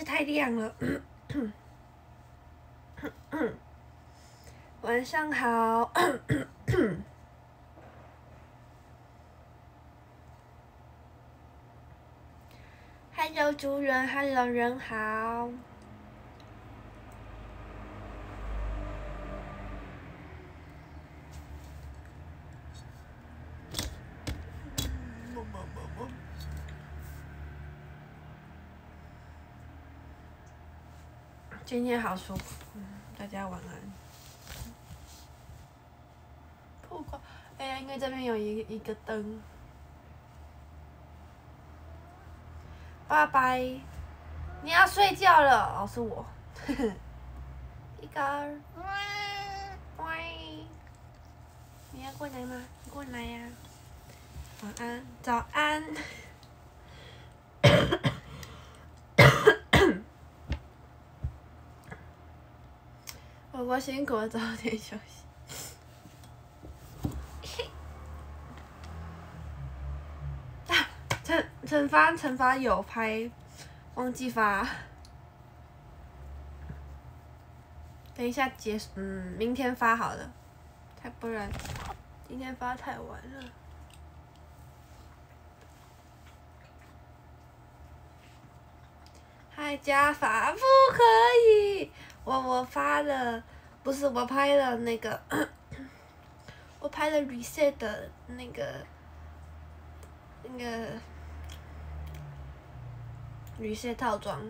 太亮了。晚上好。Hello 主人 ，Hello 人好。今天好舒服，大家晚安。不过，哎呀，因为这边有一个灯。拜拜，你要睡觉了哦，是我。一个，喂，你要过来吗？过来呀、晚安，早安。我辛苦了，早点休息。惩罚有拍，忘记发。等一下结束，明天发好了，不然今天发太晚了。还加法不可以，我发了，不是我拍了那个，我拍了 reset 的那个 reset 套装，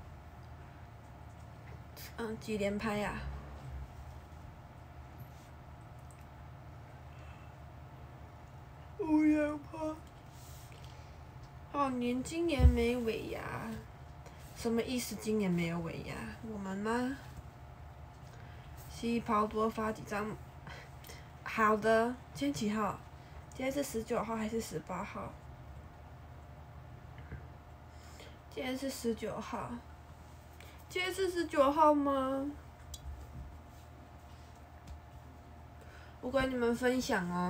几连拍啊？5连拍。哦，今年没尾牙，什么意思？今年没有尾牙？我们吗？西跑多发几张。好的，今天几号？今天是19号还是18号？今天是19号。今天是19号吗？我跟你们分享哦。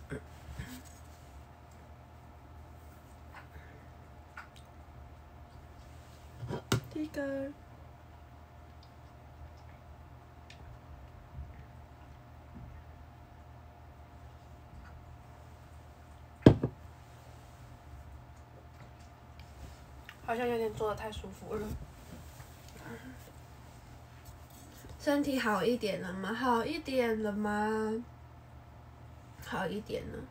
第一个。好像有点坐得太舒服了。身体好一点了吗？好一点了吗？好一点了。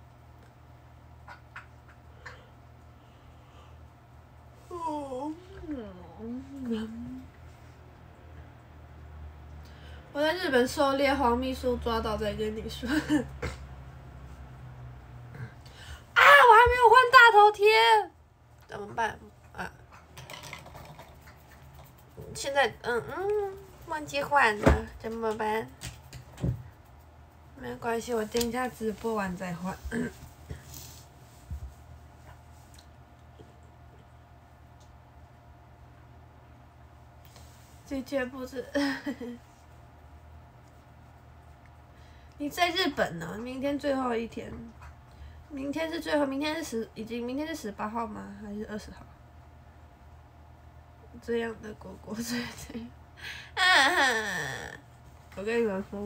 我在日本狩猎，黄秘书抓到再跟你说。啊！我还没有换大头贴，怎么办？啊！现在忘记换了，怎么办？没关系，我等一下直播完再换。这绝不是。你在日本呢？明天最后一天。明天是最后，明天是18号吗？还是20号？这样的果果最最。我跟你们说，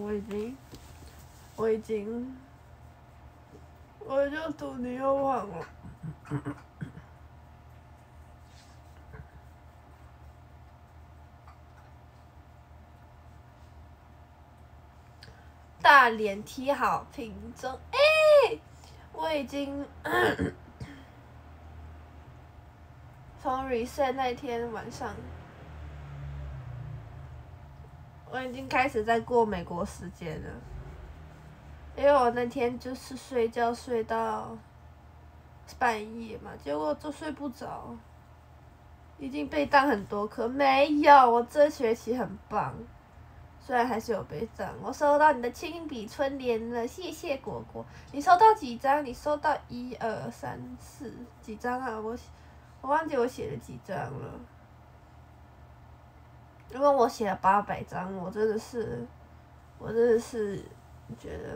我就赌你又忘了。大脸贴好评中，我已经从 reset 那天晚上，我已经开始在过美国时间了，因为我那天就是睡觉睡到半夜嘛，结果就睡不着，已经被当很多课，没有，我这学期很棒。虽然还是有被涨，我收到你的亲笔春联了，谢谢果果。你收到几张？你收到1、2、3、4几张啊？我忘记我写了几张了。如果我写了800张，我真的是觉得，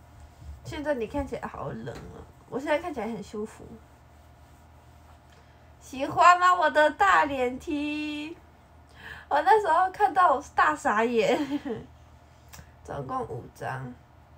现在你看起来好冷啊！我现在看起来很舒服。 喜欢吗？我的大脸 T， 我那时候看到我是大傻眼，总共5张。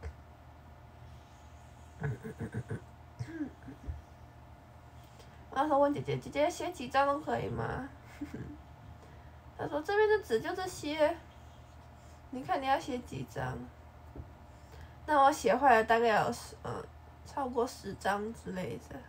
我那时候问姐姐，姐姐写几张都可以吗？她说这边的纸就这些，你看你要写几张？那我写坏了大概有超过10张之类的。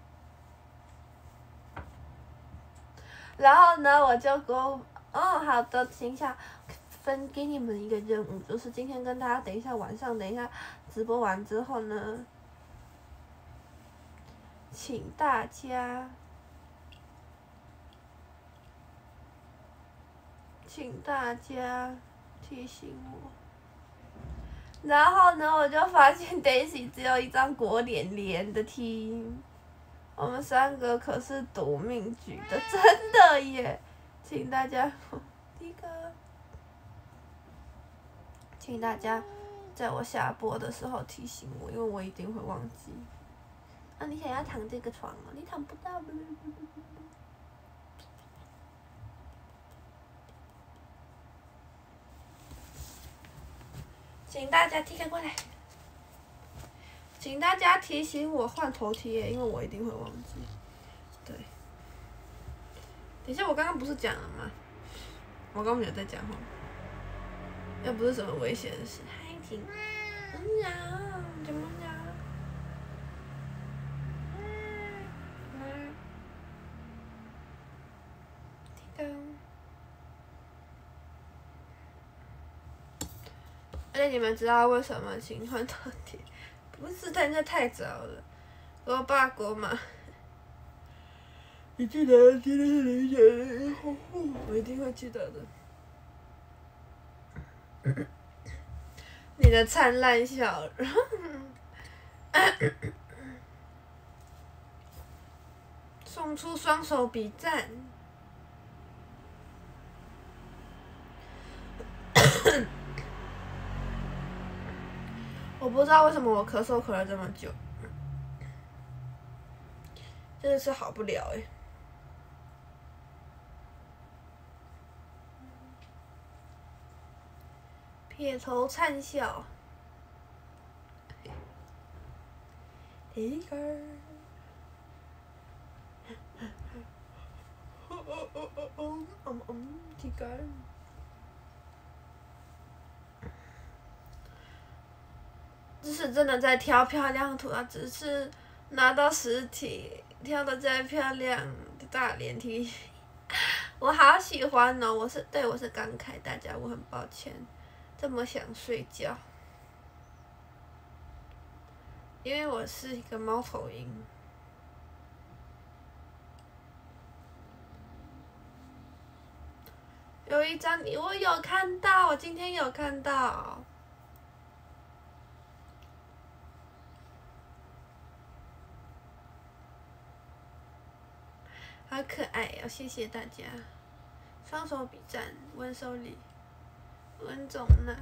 然后呢，我就说，好的，等一下分给你们一个任务，就是今天跟大家等一下晚上，等一下直播完之后呢，请大家提醒我。然后呢，我就发现 Daisy 只有一张国脸连的 T。我们3个可是赌命局的，真的耶！请大家，第一个，请大家在我下播的时候提醒我，因为我一定会忘记。你想要躺这个床哦？你躺不到。请大家踢开过来。请大家提醒我换头贴，因为我一定会忘记。对。等一下，我刚刚不是讲了吗？我刚刚没有在讲话。又不是什么危险的事。嗨，婷。怎么了？而且你们知道为什么请换头贴？不是，但那太早了。我爸给我妈，你记得今天是0点，我一定会记得的。你的灿烂笑容，送出双手比赞。我不知道为什么我咳嗽咳了这么久，真的是好不了欸。撇头灿笑，一个儿，一个儿。只是真的在挑漂亮图啊，只是拿到实体挑的再漂亮的大脸 T， 我好喜欢哦！我是刚开，大家我很抱歉，这么想睡觉，因为我是一个猫头鹰。有一张我有看到，我今天有看到。好可爱哦！谢谢大家，双手比赞，温手里，温总呢？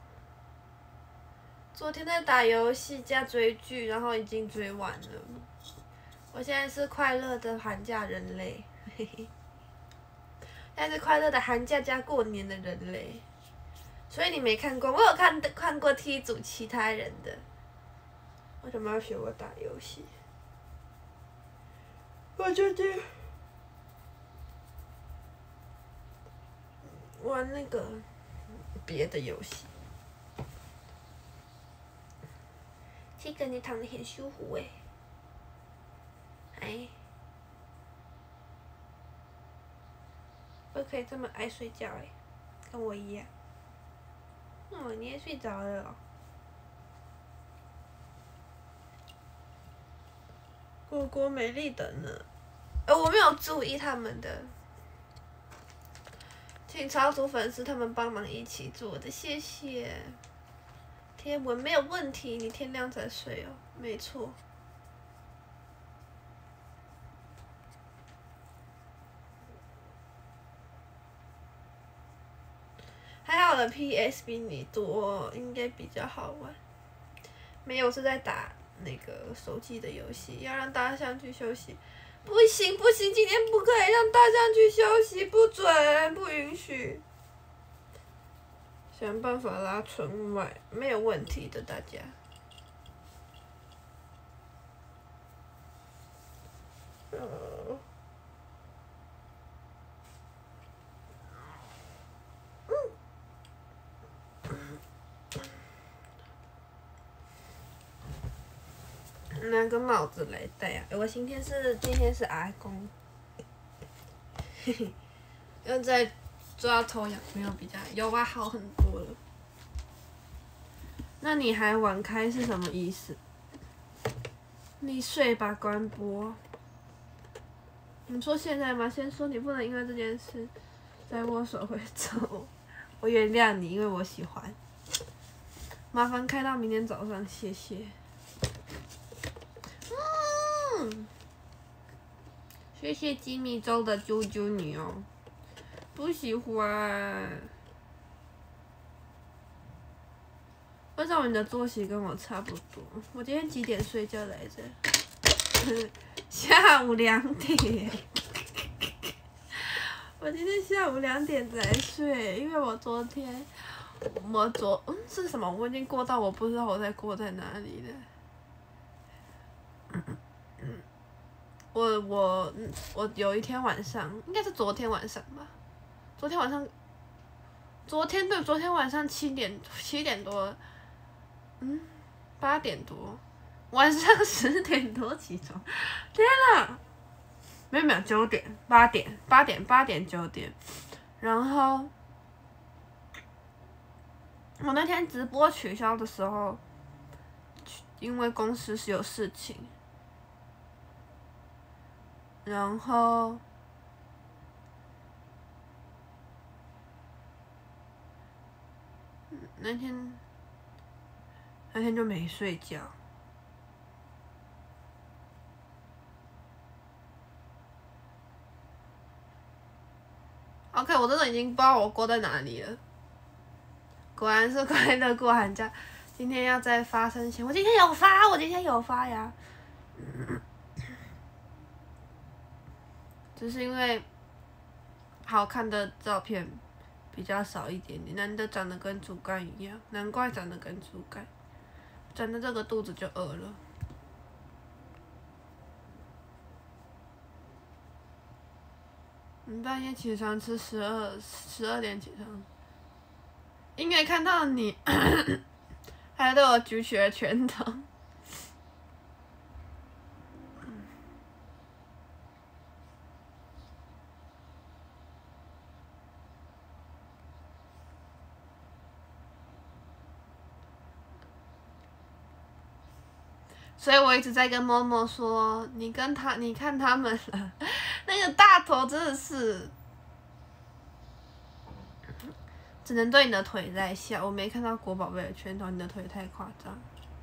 昨天在打游戏加追剧，然后已经追完了。我现在是快乐的寒假人类，嘿嘿。现在是快乐的寒假加过年的人类，所以你没看过，我有看过 T 组其他人的。为什么要学我打游戏？我最近玩那个别的游戏。这个你躺得很舒服诶。哎，不可以这么爱睡觉诶，跟我一样。你也睡着了哦。果果美丽的呢？我没有注意他们的。请超出粉丝他们帮忙一起做的，谢谢。天文没有问题，你天亮才睡哦，没错。还好我的 PS 比你多，应该比较好玩。没有，是在打那个手机的游戏，要让大家上去休息。 不行不行，今天不可以让大象去休息，不准，不允许。想办法拉村外，没有问题的，大家。拿个帽子来戴啊！我今天是阿公，嘿嘿，又在抓头痒，没有比较有吧，好很多了。那你还晚开是什么意思？你睡吧，关播。你说现在吗？先说你不能因为这件事再握手回走。我原谅你，因为我喜欢。麻烦开到明天早上，谢谢。谢谢吉米州的啾啾你哦，不喜欢。为什么你的作息跟我差不多？我今天几点睡觉来着？下午2点。我今天下午2点才睡，因为我昨天，是什么？我已经过到我不知道我在过在哪里了。我有一天晚上，应该是昨天晚上吧。昨天晚上7点多，8点多，晚上10点多起床。天哪！没有9点8点9点，然后我那天直播取消的时候，因为公司是有事情。然后那天就没睡觉。OK， 我真的已经不知道我过在哪里了。果然是快乐过寒假。今天要在发生前，我今天有发呀。只是因为好看的照片比较少一点点，男的长得跟猪肝一样，难怪长得跟猪肝，长得这个肚子就饿了。你半夜起床吃12点起床，应该看到你还对我举起了拳头。所以我一直在跟默默说，你看他们了，那个大头真的是，只能对你的腿在笑。我没看到国宝贝的拳头，你的腿太夸张。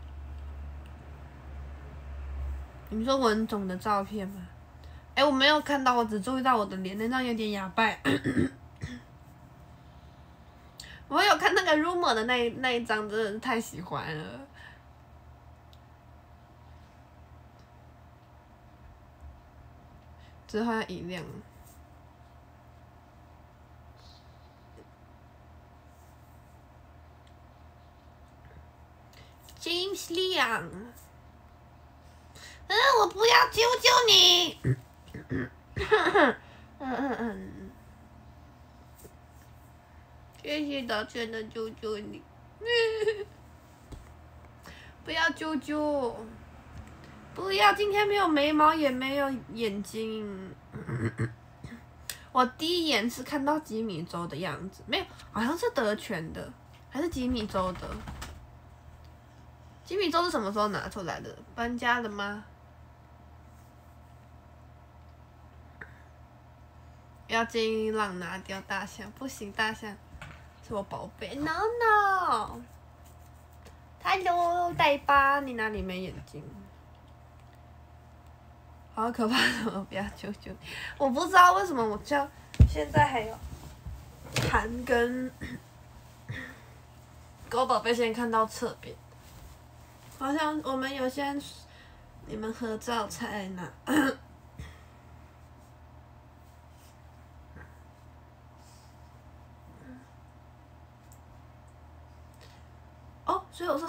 你说文总的照片吗？我没有看到，我只注意到我的脸，那张有点哑巴。我有看那个 rumor 的那一张，真的是太喜欢了。之后要一亮。James 亮，我不要救救你。谢谢道歉的救救你。不要救救。不要，今天没有眉毛，也没有眼睛。我第一眼是看到吉米州的样子，没有，好像是德全的，还是吉米州的。吉米州是什么时候拿出来的？搬家了吗？要建议让拿掉大象，不行，大象是我宝贝。No no。Hello， 带吧，你哪里没眼睛？好可怕！怎么不要救救？我不知道为什么我叫，现在还有韩跟狗宝贝先看到侧边，好像我们有些你们合照才拿。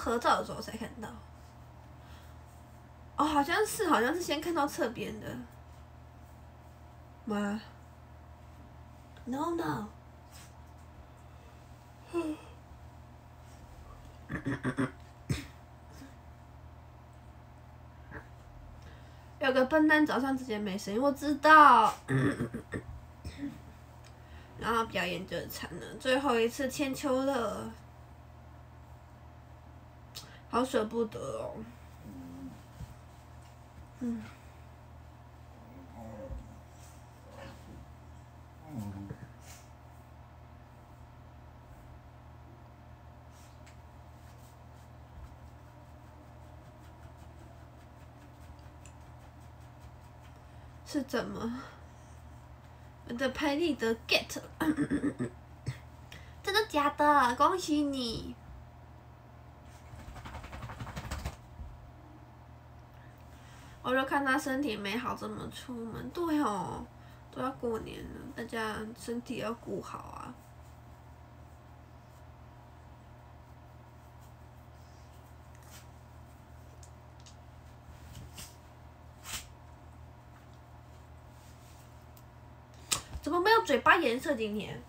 合照的时候才看到。哦，好像是先看到侧边的。吗 ？No no。有个笨蛋早上之前没声音，我知道。然后表演就惨了，最后一次千秋乐，好舍不得哦。是怎么？我的拍立得 get， 真的假的？恭喜你！我就看他身体没好，怎么出门？对哦，都要过年了，大家身体要顾好啊。怎么没有嘴巴颜色今天？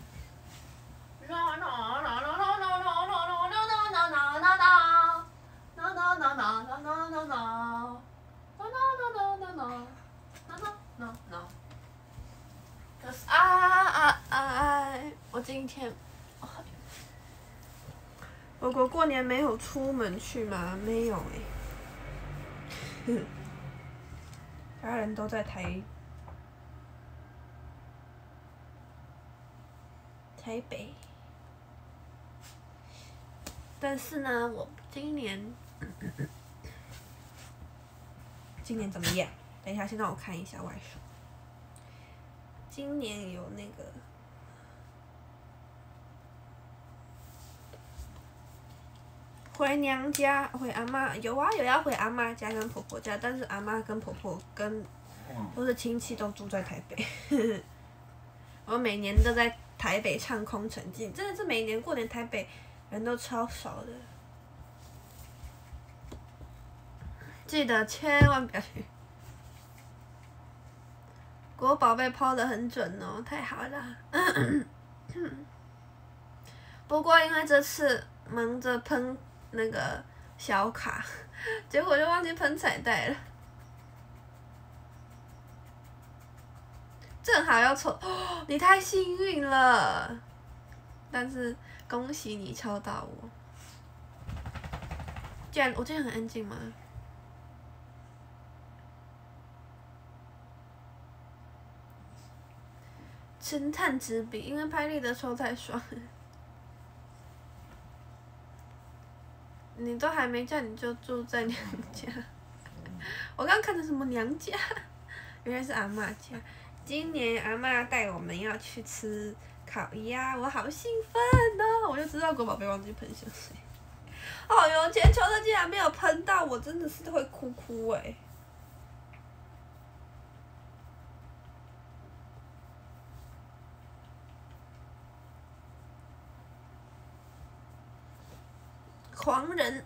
可是我今天，我过年没有出门去吗？没有家人都在台北，但是呢，我今年怎么样？等一下，先让我看一下外手。今年有那个回娘家，回阿嬷有要回阿嬷家跟婆婆家，但是阿嬷跟婆婆跟都是亲戚都住在台北。我每年都在台北唱空城计，真的是每年过年台北人都超少的。记得千万不要去。国宝贝抛得很准哦，太好了。不过因为这次忙着喷那个小卡，结果就忘记喷彩带了。正好要抽，哦，你太幸运了！但是恭喜你抽到我。我今天很安静吗？侦探之笔，因为拍立得抽太爽。你都还没嫁，你就住在娘家。我刚看的什么娘家？原来是阿嬷家。今年阿嬷带我们要去吃烤鸭，我好兴奋哦！我就知道国宝贝忘记喷香水。哦哟，千秋乐竟然没有喷到，我真的是会哭哎。狂人。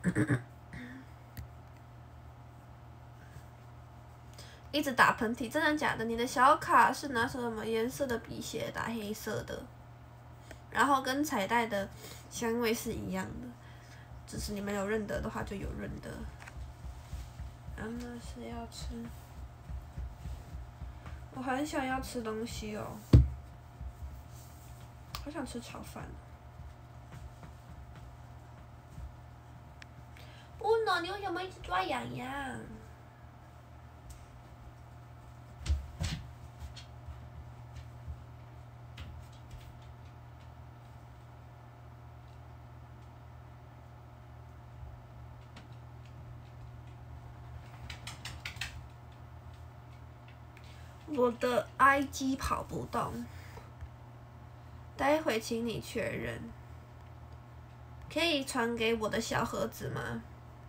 一直打喷嚏，真的假的？你的小卡是拿什么颜色的笔写？打黑色的，然后跟彩带的香味是一样的，只是你们有认得的话就有认得。阿嬷是要吃，我很想要吃东西哦，好想吃炒饭。不能，你为什么一直抓痒痒？我的 IG 跑不动，待会请你确认。可以传给我的小盒子吗？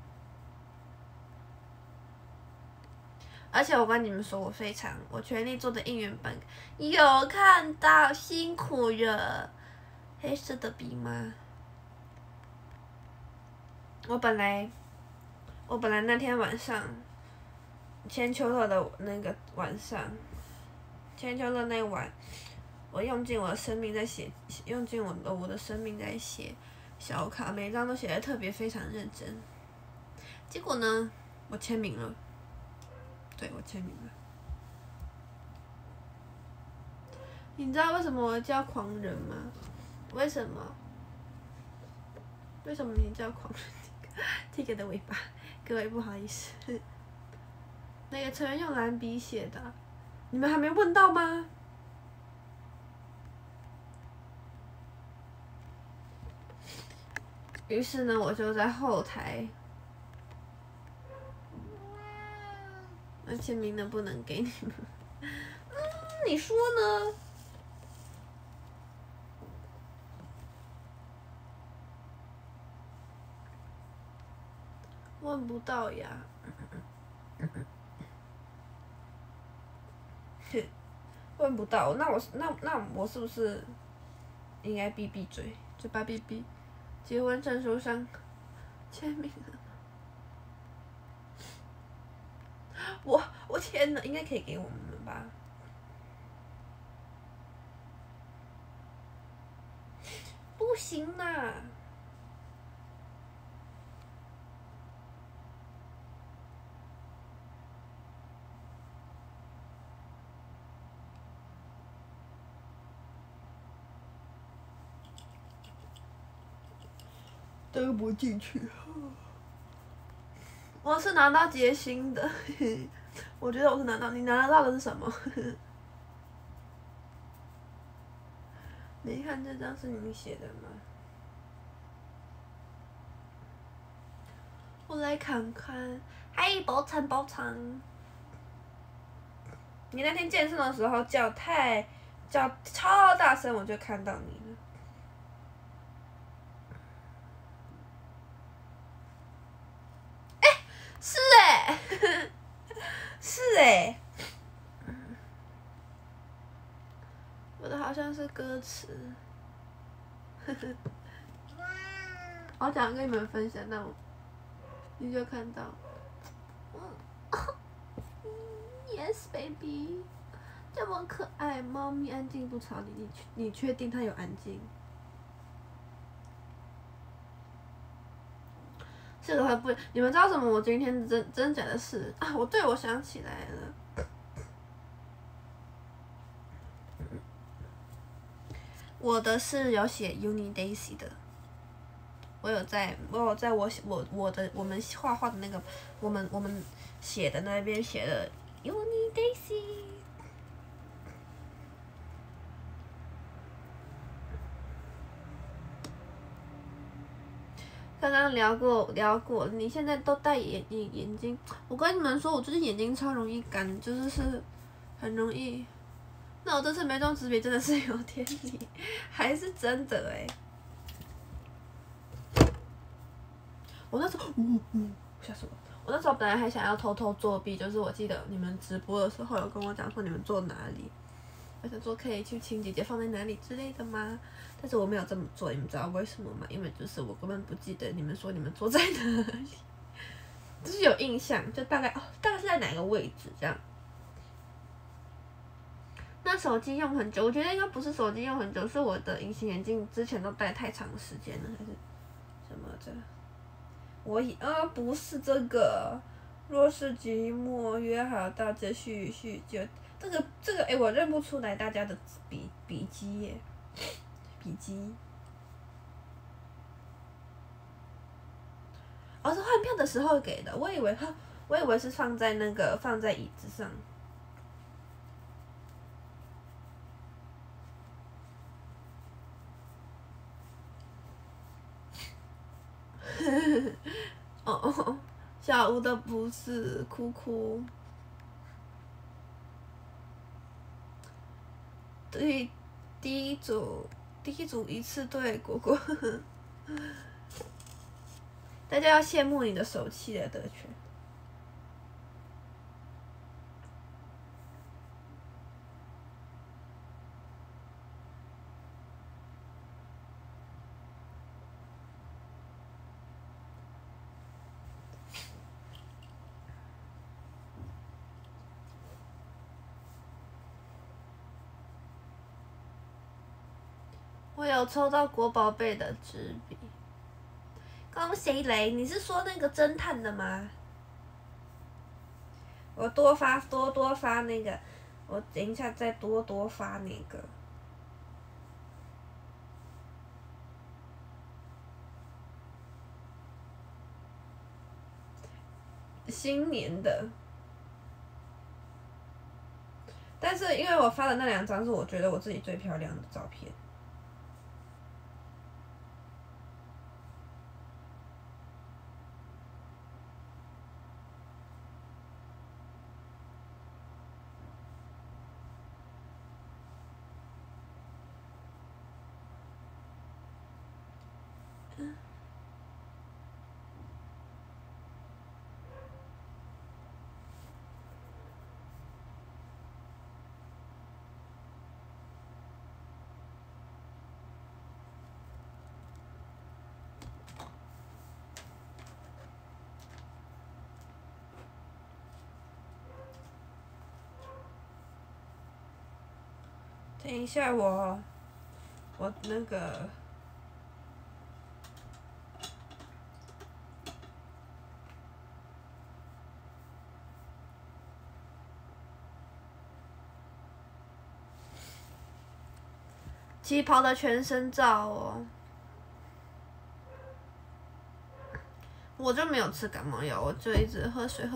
而且我跟你们说，我全力做的应援版，有看到，辛苦了。黑色的笔吗？ 我本来那天晚上，千秋乐的那个晚上，千秋乐那晚，我用尽我的生命在写，用尽我的生命在写小卡，每一张都写得特别非常认真。结果呢，我签名了，对，我签名了。你知道为什么我叫狂人吗？为什么？为什么你叫狂人？剃给的尾巴，各位不好意思。那个成员用蓝笔写的，你们还没问到吗？于是呢，我就在后台，那签名能不能给你们？你说呢？问不到呀。问不到，那我是不是应该闭嘴，嘴巴闭？结婚证书上签名了。我天哪，应该可以给我们吧？不行啦！登不进去。我是拿到结薪的，我觉得我是拿到，你拿得到的是什么？你看这张是你写的吗？我来看看。嗨，包场。你那天健身的时候叫超大声，我就看到你了。是是我的好像是歌词。我想跟你们分享，那你就看到。Yes, baby， 这么可爱，猫咪安静不吵你确定它有安静？这个还不，你们知道什么？我今天真假的事啊！我想起来了，我的是有写 Uni Daisy 的，我有在我们画画的那个我们写的那边写了 Uni Daisy。刚刚聊过，你现在都戴眼镜，我跟你们说，我最近眼睛超容易干，就是很容易。那我这次没装纸笔真的是有天理，还是真的我那时候，吓死我！我那时候本来还想要偷偷作弊，就是我记得你们直播的时候有跟我讲说你们坐哪里，我想说可以去请姐姐放在哪里之类的吗？但是我没有这么做，你们知道为什么吗？因为就是我根本不记得你们说你们坐在哪里，就是有印象，就大概是在哪个位置这样。那手机用很久，我觉得应该不是手机用很久，是我的隐形眼镜之前都戴太长时间了，还是什么的？不是这个，若是寂寞约好大家叙旧，这个我认不出来大家的笔记耶。笔记，是换票的时候给的，我以为是放在椅子上。小吴的不是哭。对，第一组一次对果果，大家要羡慕你的手气的得权。 我有抽到国宝贝的纸笔，恭喜雷！你是说那个侦探的吗？我多发那个，我等一下再多发那个。新年的，但是因为我发的那2张是我觉得我自己最漂亮的照片。等一下我那个。旗袍的全身照哦，我就没有吃感冒药，我就一直喝水，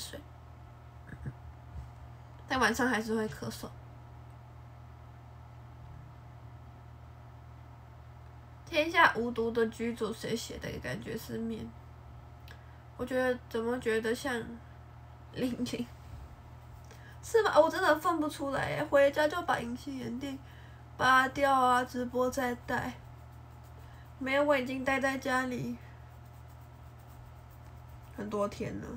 但晚上还是会咳嗽。天下无毒的居主谁写的？感觉是面，我觉得怎么觉得像玲玲？是吗？我真的分不出来耶，回家就把隐形眼镜拔掉啊，直播再戴。没有，我已经待在家里很多天了。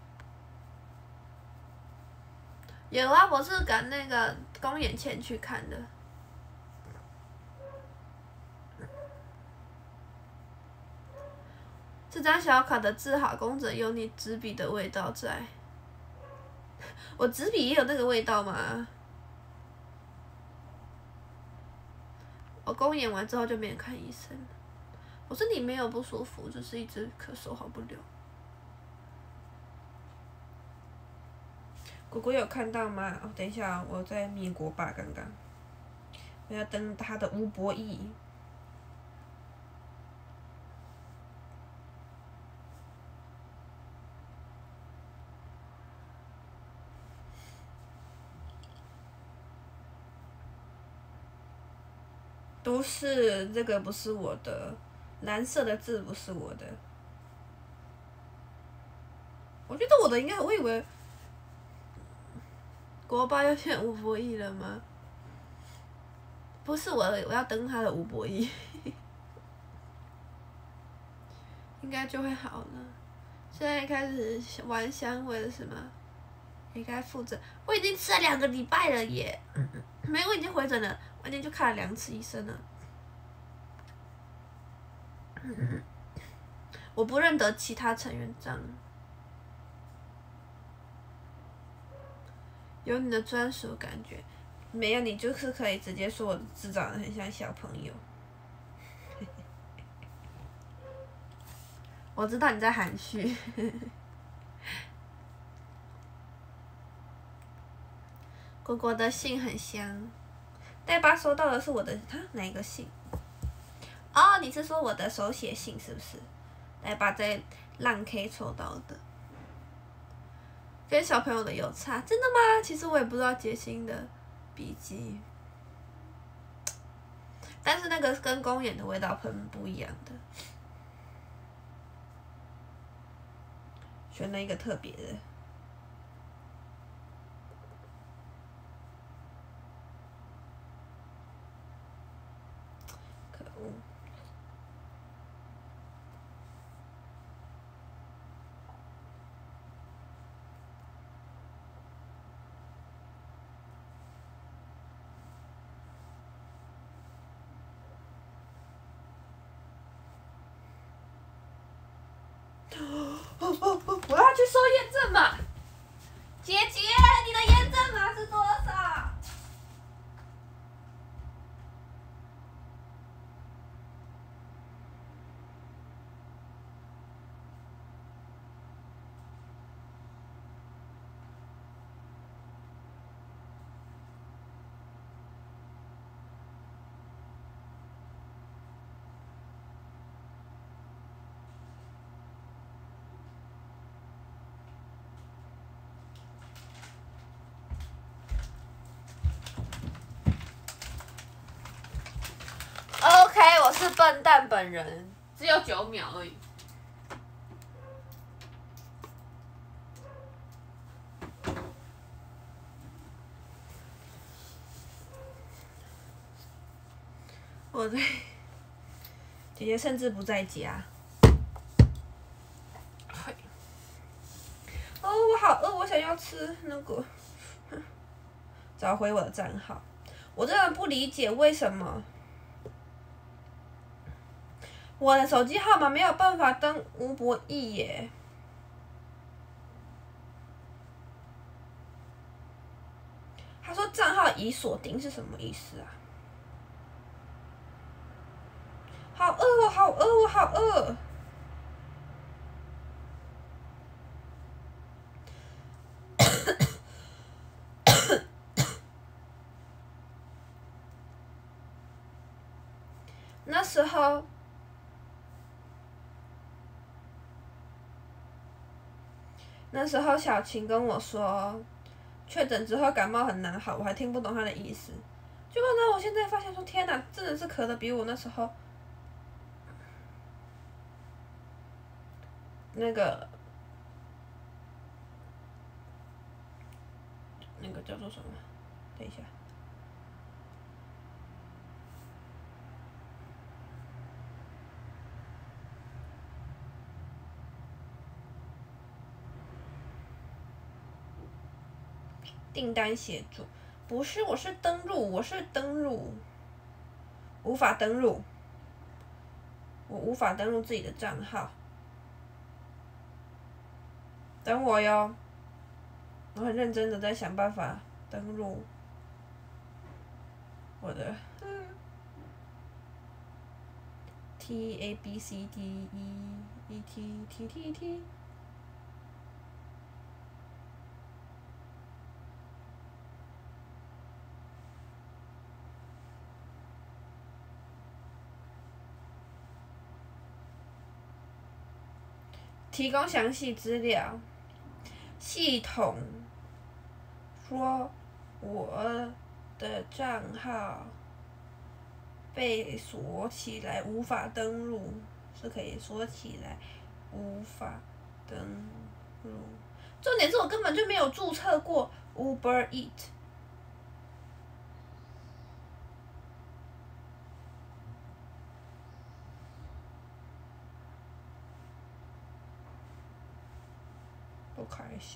有啊，我是赶那个公演前去看的。这张小卡的字好工整，有你纸笔的味道在。我纸笔也有那个味道吗？我公演完之后就没人看医生了。我身体没有不舒服，就是一直咳嗽好不了。果果有看到吗？哦，等一下，我在灭国吧，刚刚。我要登他的吴博义。不是，这个不是我的，蓝色的字不是我的。我觉得我的应该，我以为国爸要选吴博义了吗？不是我要登他的吴博义，应该就会好了。现在开始玩香味了是吗？也该负责。我已经吃了2个礼拜了耶，没有，我已经回诊了，我已经去看了2次医生了。我不认得其他成员章。有你的专属感觉，没有你就是可以直接说我的字长得很像小朋友。我知道你在含蓄。果果的信很香，代爸收到的是我的哪一个信？哦，你是说我的手写信是不是？代爸在浪 K 抽到的。跟小朋友的有差，真的吗？其实我也不知道杰心的笔记，但是那个跟公演的味道很不一样的，选了一个特别的。可恶！我要去收验证码。姐姐，你的验证码是多少？ 我是笨蛋本人，只有9秒而已。我对姐姐甚至不在家。哦，我好饿，我想要吃那个。找回我的账号，我真的不理解为什么我的手机号码没有办法登吴博义耶。他说账号已锁定是什么意思啊？好饿哦，好饿，我好饿。那时候小晴跟我说，确诊之后感冒很难好，我还听不懂她的意思。结果呢，我现在发现说，天哪，真的是咳得比我那时候那个叫做什么？等一下。订单协助，不是，我是登录，无法登录，我无法登录自己的账号，等我哟，我很认真的在想办法登录我的TABCDEETTT。提供详细资料。系统说我的账号被锁起来，无法登录，是可以锁起来，无法登录。重点是我根本就没有注册过 Uber Eat。不开心。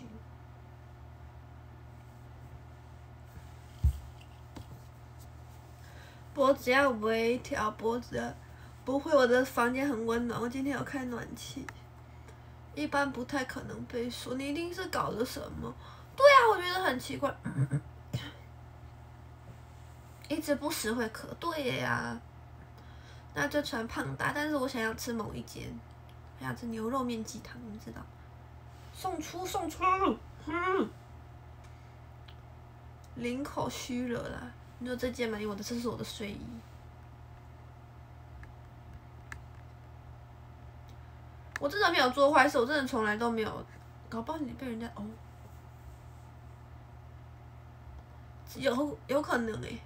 脖子要微调，脖子不会，我的房间很温暖，我今天有开暖气。一般不太可能被说，你一定是搞了什么。对啊，我觉得很奇怪，一直不时会咳。对呀，那就传胖达，但是我想要吃某一间，我想吃牛肉面鸡汤，你知道？送出，领口虚了啦。你说这件吗？因为这是我的睡衣。我真的没有做坏事，我真的从来都没有，搞不好你被人家哦，有可能欸。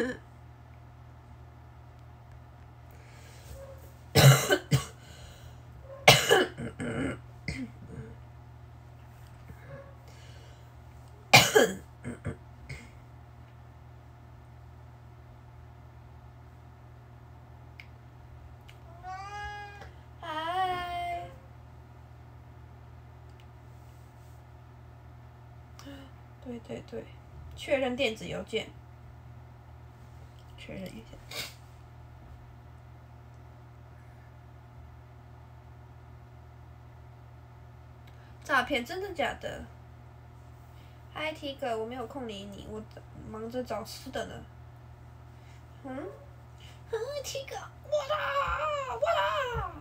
对，确认电子邮件，确认一下。诈骗，真的假的？嗨，T 哥，我没有空理你，我忙着找吃的呢。T 哥，我啦！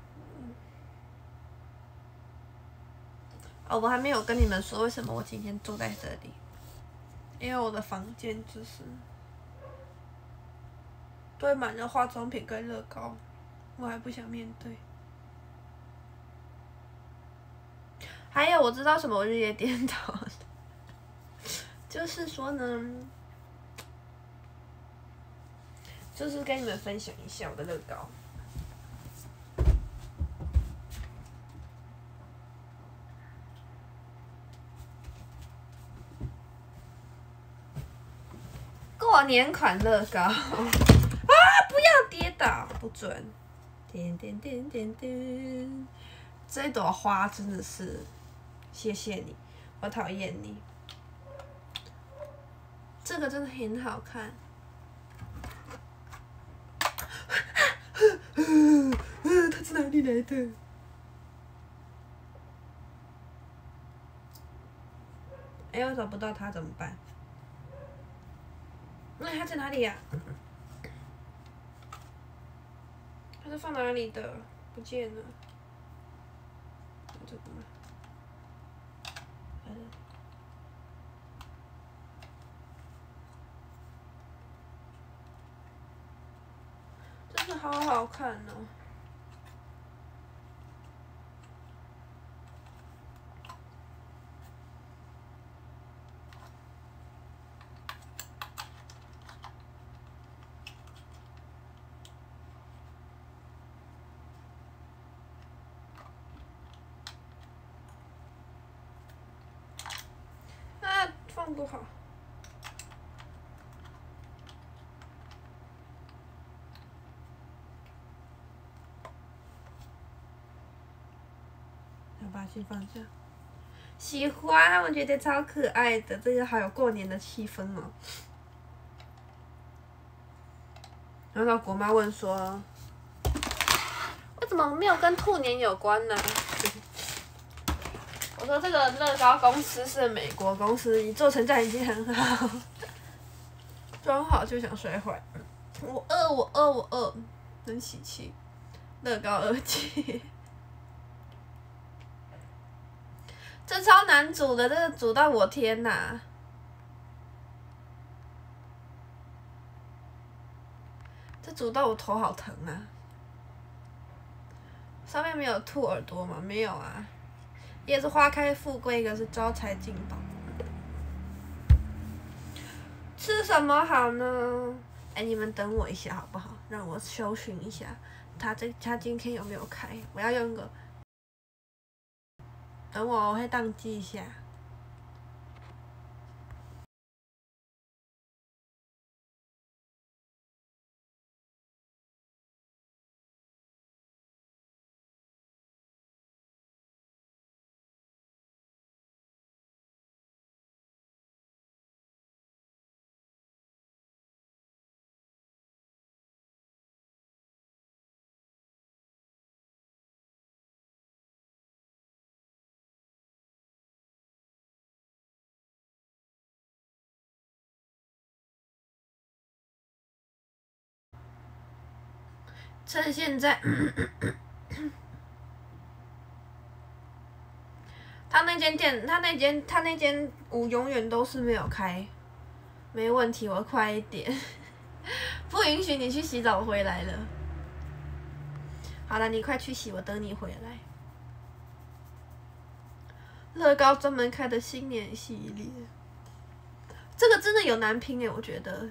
哦，我还没有跟你们说为什么我今天坐在这里，因为我的房间就是堆满了化妆品跟乐高，我还不想面对。还有，我知道什么日夜颠倒的，就是说呢， 就是跟你们分享一下我的乐高。过年款乐高啊！不要跌倒，不准！点点点点点，这朵花真的是，谢谢你，我讨厌你。这个真的很好看。它是哪里来的？哎，我找不到它怎么办？那它在哪里呀？它是放哪里的？不见了。这个吗？真的好好看哦。啊，放不好。要把它先放下。喜欢，我觉得超可爱的，这个好有过年的气氛哦。然后国妈问说：“为什么没有跟兔年有关呢？”我说：“这个乐高公司是美国公司，你做成这样已经很好，装好就想摔坏。我饿，真喜气，乐高2级。这超难煮的，这个煮到我天哪！这煮到我头好疼啊！上面没有兔耳朵吗？没有啊。一个是花开富贵，一个是招财进宝。吃什么好呢？哎，你们等我一下好不好？让我搜寻一下，他今天有没有开？我要用个，等我会宕机一下。趁现在，他那间店，他那间永远都是没有开，没问题，我快一点，不允许你去洗澡回来了。好了，你快去洗，我等你回来。乐高专门开的新年系列，这个真的有难拼耶，我觉得。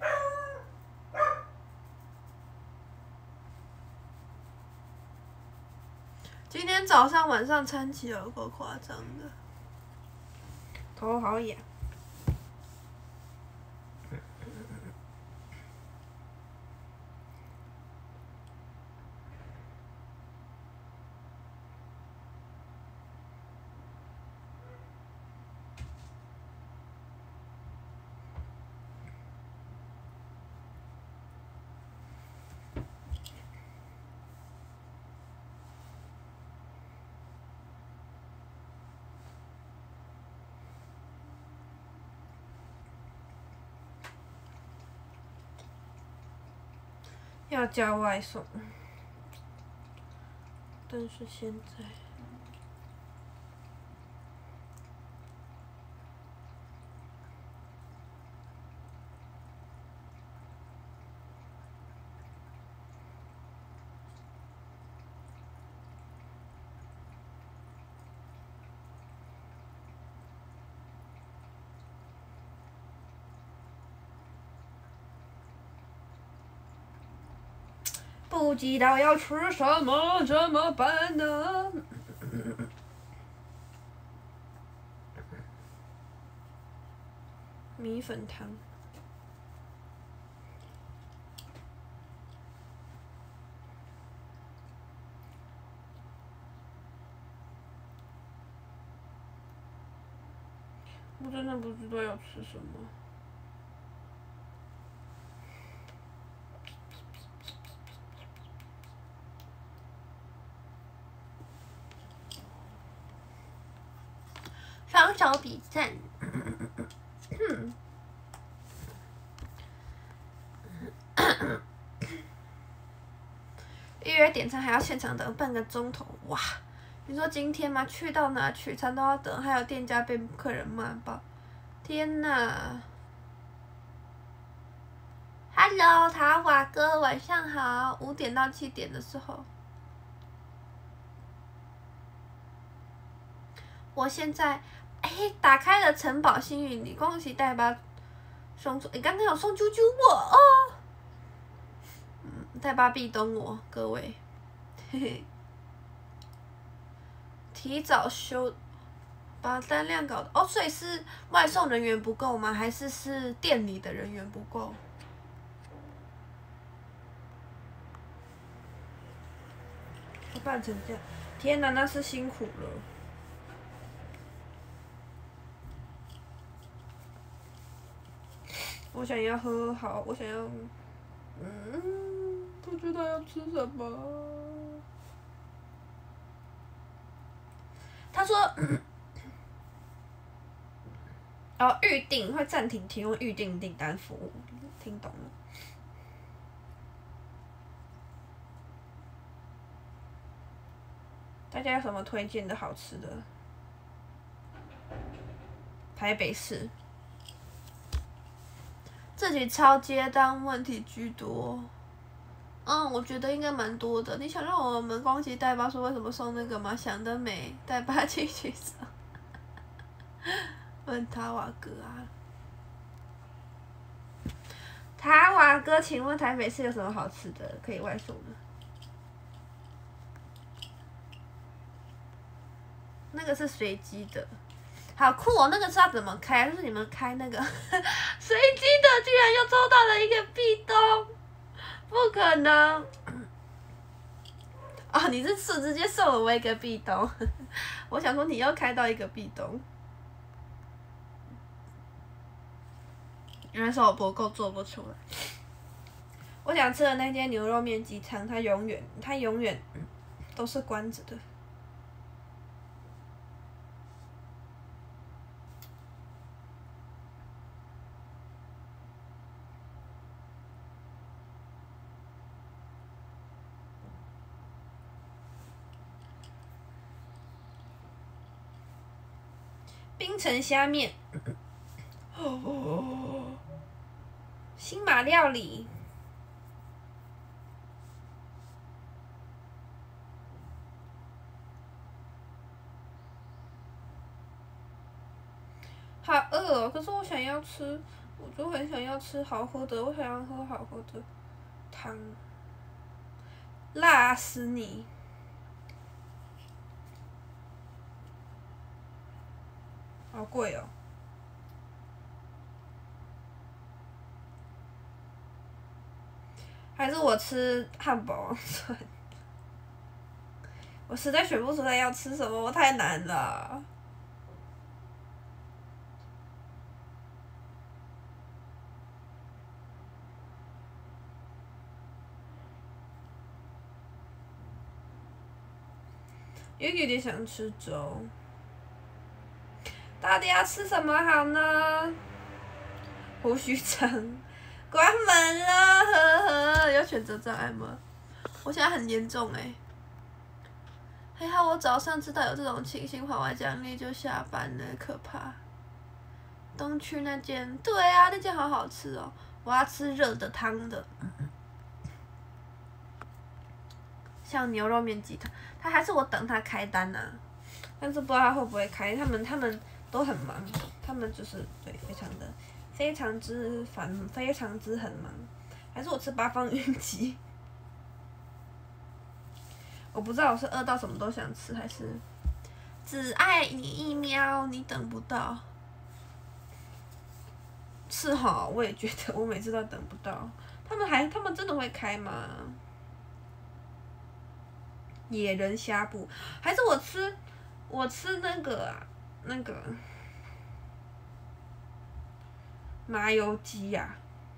今天早上晚上撑起有够夸张的，头好痒。要叫外送，但是现在。 不知道要吃什么，怎么办呢？米粉汤。我真的不知道要吃什么。双手比赞。预约点餐还要现场等半个钟头，哇！你说今天吗？去到哪取餐都要等，还有店家被客人骂爆，天哪 ！Hello， 塔瓦哥，晚上好，5点到7点的时候。我现在打开了城堡幸运礼，恭喜代吧送出，刚刚有送啾啾我哦。代吧壁咚我，各位，嘿嘿。提早修，把单量搞哦，所以是外送人员不够吗？还是店里的人员不够？我办成这样，天哪，那是辛苦了。我想要喝好，我想要，不知道要吃什么。他说，预订会暂停提供预订订单服务，听懂了。大家有什么推荐的好吃的？台北市。自己抄接单问题居多。我觉得应该蛮多的。你想让我们光期代吧说为什么送那个吗？想得美，代吧继续送。问塔瓦哥啊，塔瓦哥，请问台北市有什么好吃的可以外送的？那个是随机的。好酷哦！那个是要怎么开？就是你们开那个随机的，居然又抽到了一个壁咚，不可能！哦，你是直接送了我一个壁咚，我想说你又开到一个壁咚，原来是我不够做不出来。我想吃的那间牛肉面鸡汤，它永远都是关着的。冰城虾面，新马料理，好饿哦！可是我想要吃，我就很想要吃好喝的，我想要喝好喝的汤，辣死你！好贵哦。还是我吃汉堡王算？我实在选不出来要吃什么，我太难了。有点想吃粥。到底要吃什么好呢？胡须章，关门了，呵呵，有选择障碍吗？我现在很严重还好我早上知道有这种情形，跑完奖励就下班了，可怕。东区那间，对啊，那间好好吃哦，我要吃热的汤的。像牛肉面鸡汤，他还是我等他开单啊，但是不知道他会不会开，他们都很忙，他们就是对非常之烦，非常之很忙，还是我吃八方云集。 我不知道我是饿到什么都想吃，还是只爱你一喵，你等不到。是哈，我也觉得，我每次都等不到。他们真的会开吗？野人呷哺，还是我吃那个啊，那个麻油鸡呀、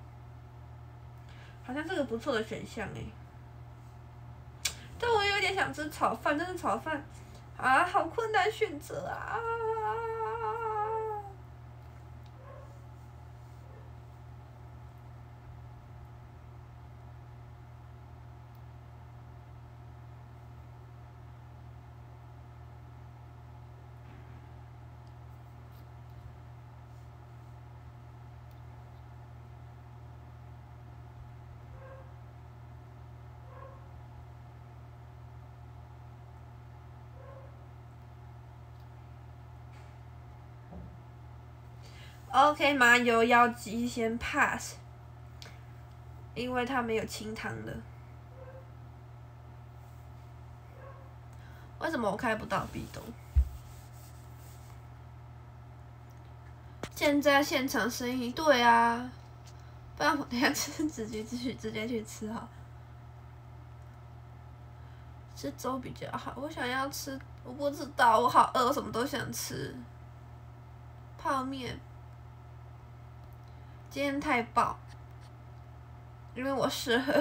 好像是个不错的选项哎。但我有点想吃炒饭，但是炒饭啊，好困难选择啊。OK， 麻油腰鸡先 pass， 因为它没有清汤的。为什么我开不到壁咚？现在现场生意，对啊，不然我等下直接去吃好。吃粥比较好，我想要吃，我不知道，我好饿，我什么都想吃。泡面，今天太饱，因为我适合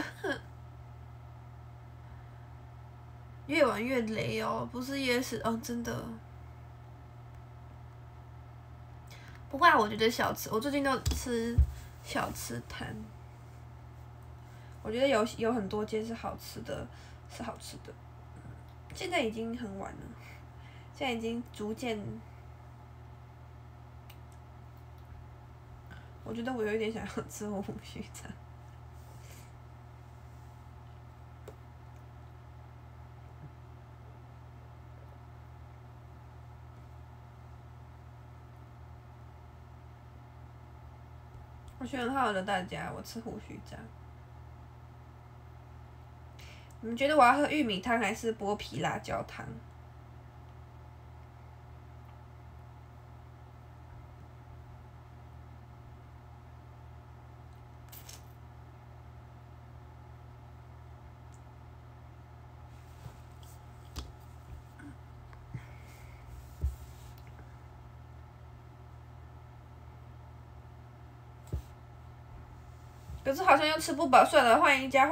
越晚越累哦，不是夜市哦，真的。不过我觉得小吃，我最近都吃小吃摊，我觉得有很多间是好吃的，是好吃的。现在已经很晚了，现在已经逐渐，我觉得我有一点想要吃胡须章。我选好了，大家，我吃胡须章。你们觉得我要喝玉米汤还是剥皮辣椒汤？可是好像又吃不饱，算了，换一家。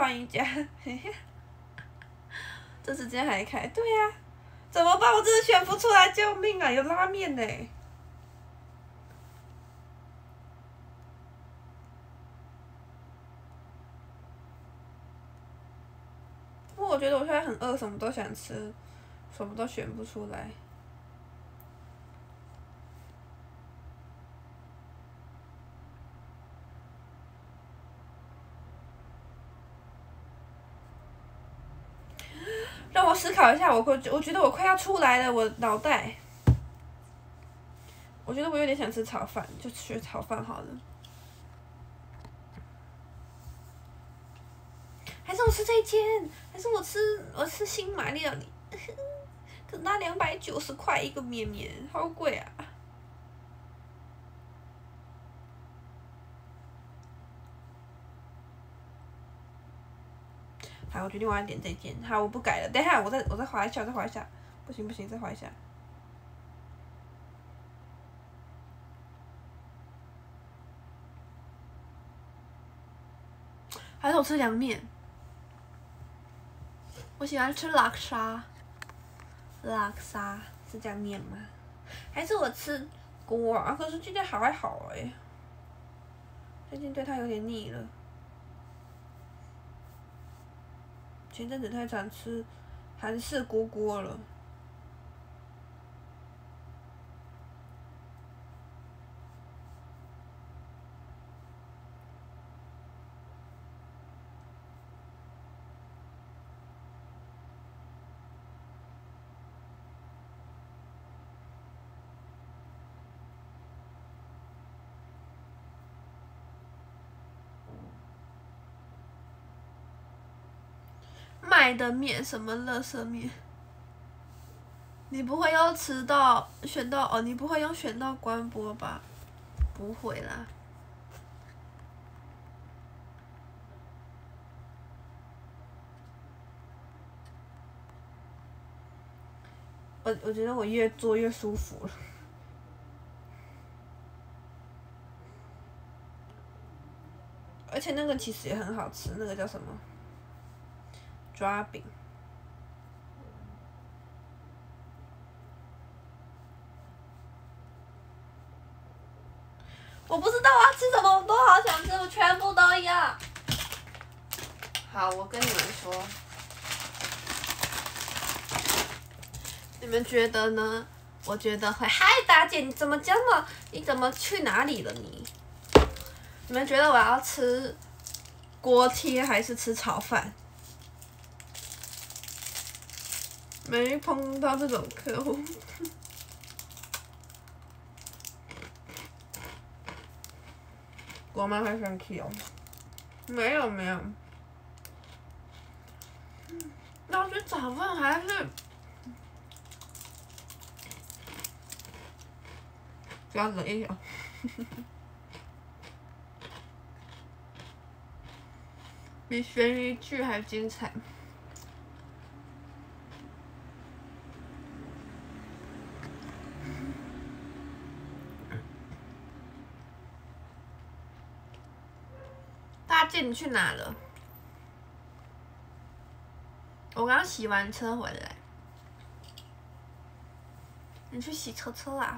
这时间还开，对呀、怎么办？我真的选不出来，救命啊！有拉面呢。不过我觉得我现在很饿，什么都想吃，什么都选不出来。让我思考一下，我觉得我快要出来了，我脑袋。我觉得我有点想吃炒饭，就吃炒饭好了。还是我吃这间，还是我吃新马料理，可是那290块一个面面，好贵啊！好，我决定我要点这间。好，我不改了。等一下，我再划一下，不行，再划一下。还是我吃凉面。我喜欢吃拉沙是这样念吗？还是我吃锅啊？可是今天还好哎，最近对它有点腻了。前阵子太常吃韩式锅了。 卖的面什么垃圾面？你不会又选到哦？你不会又选到关播吧？不会啦。我觉得我越做越舒服了。而且那个其实也很好吃，那个叫什么？抓饼。我不知道我要吃什么，我都好想吃，我全部都要。好，我跟你们说，你们觉得呢？我觉得会。嗨，大姐，你怎么你怎么去哪里了你？你们觉得我要吃锅贴还是吃炒饭？没碰到这种客户。我妈会生气哦。没有。那我觉得炒饭还是比较冷一点。比悬疑剧还精彩。大姐，你去哪了？我刚洗完车回来。你去洗车啊？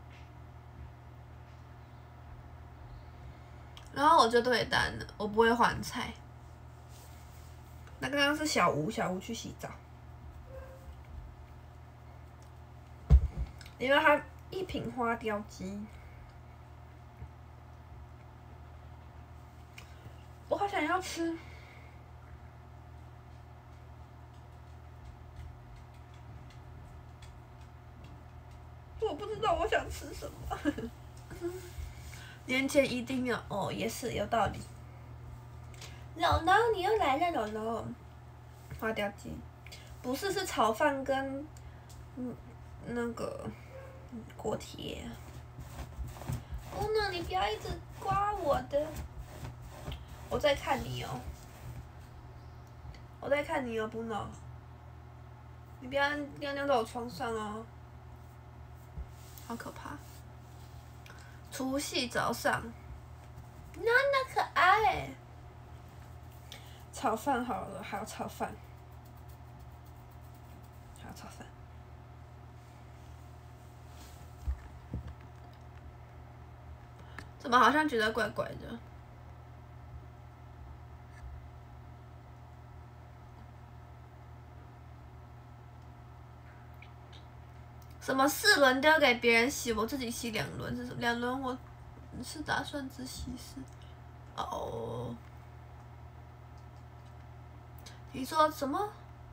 然后我就对单了，我不会换菜。那刚刚是小吴去洗澡，因为他一瓶花雕鸡，我好想要吃。我不知道我想吃什么。年前一定要哦，也是有道理。姥姥，你又来了，姥姥。花雕鸡，不是是炒饭跟那个锅贴。不能，你不要一直刮我的。我在看你哦。我在看你哦，不能。你不要尿尿在我床上哦。好可怕。除夕早上，那可爱。炒饭好了，还有炒饭，怎么好像觉得怪怪的？什么4轮丢给别人洗，我自己洗2轮是什么？2轮我是打算只洗4。哦。你说什么？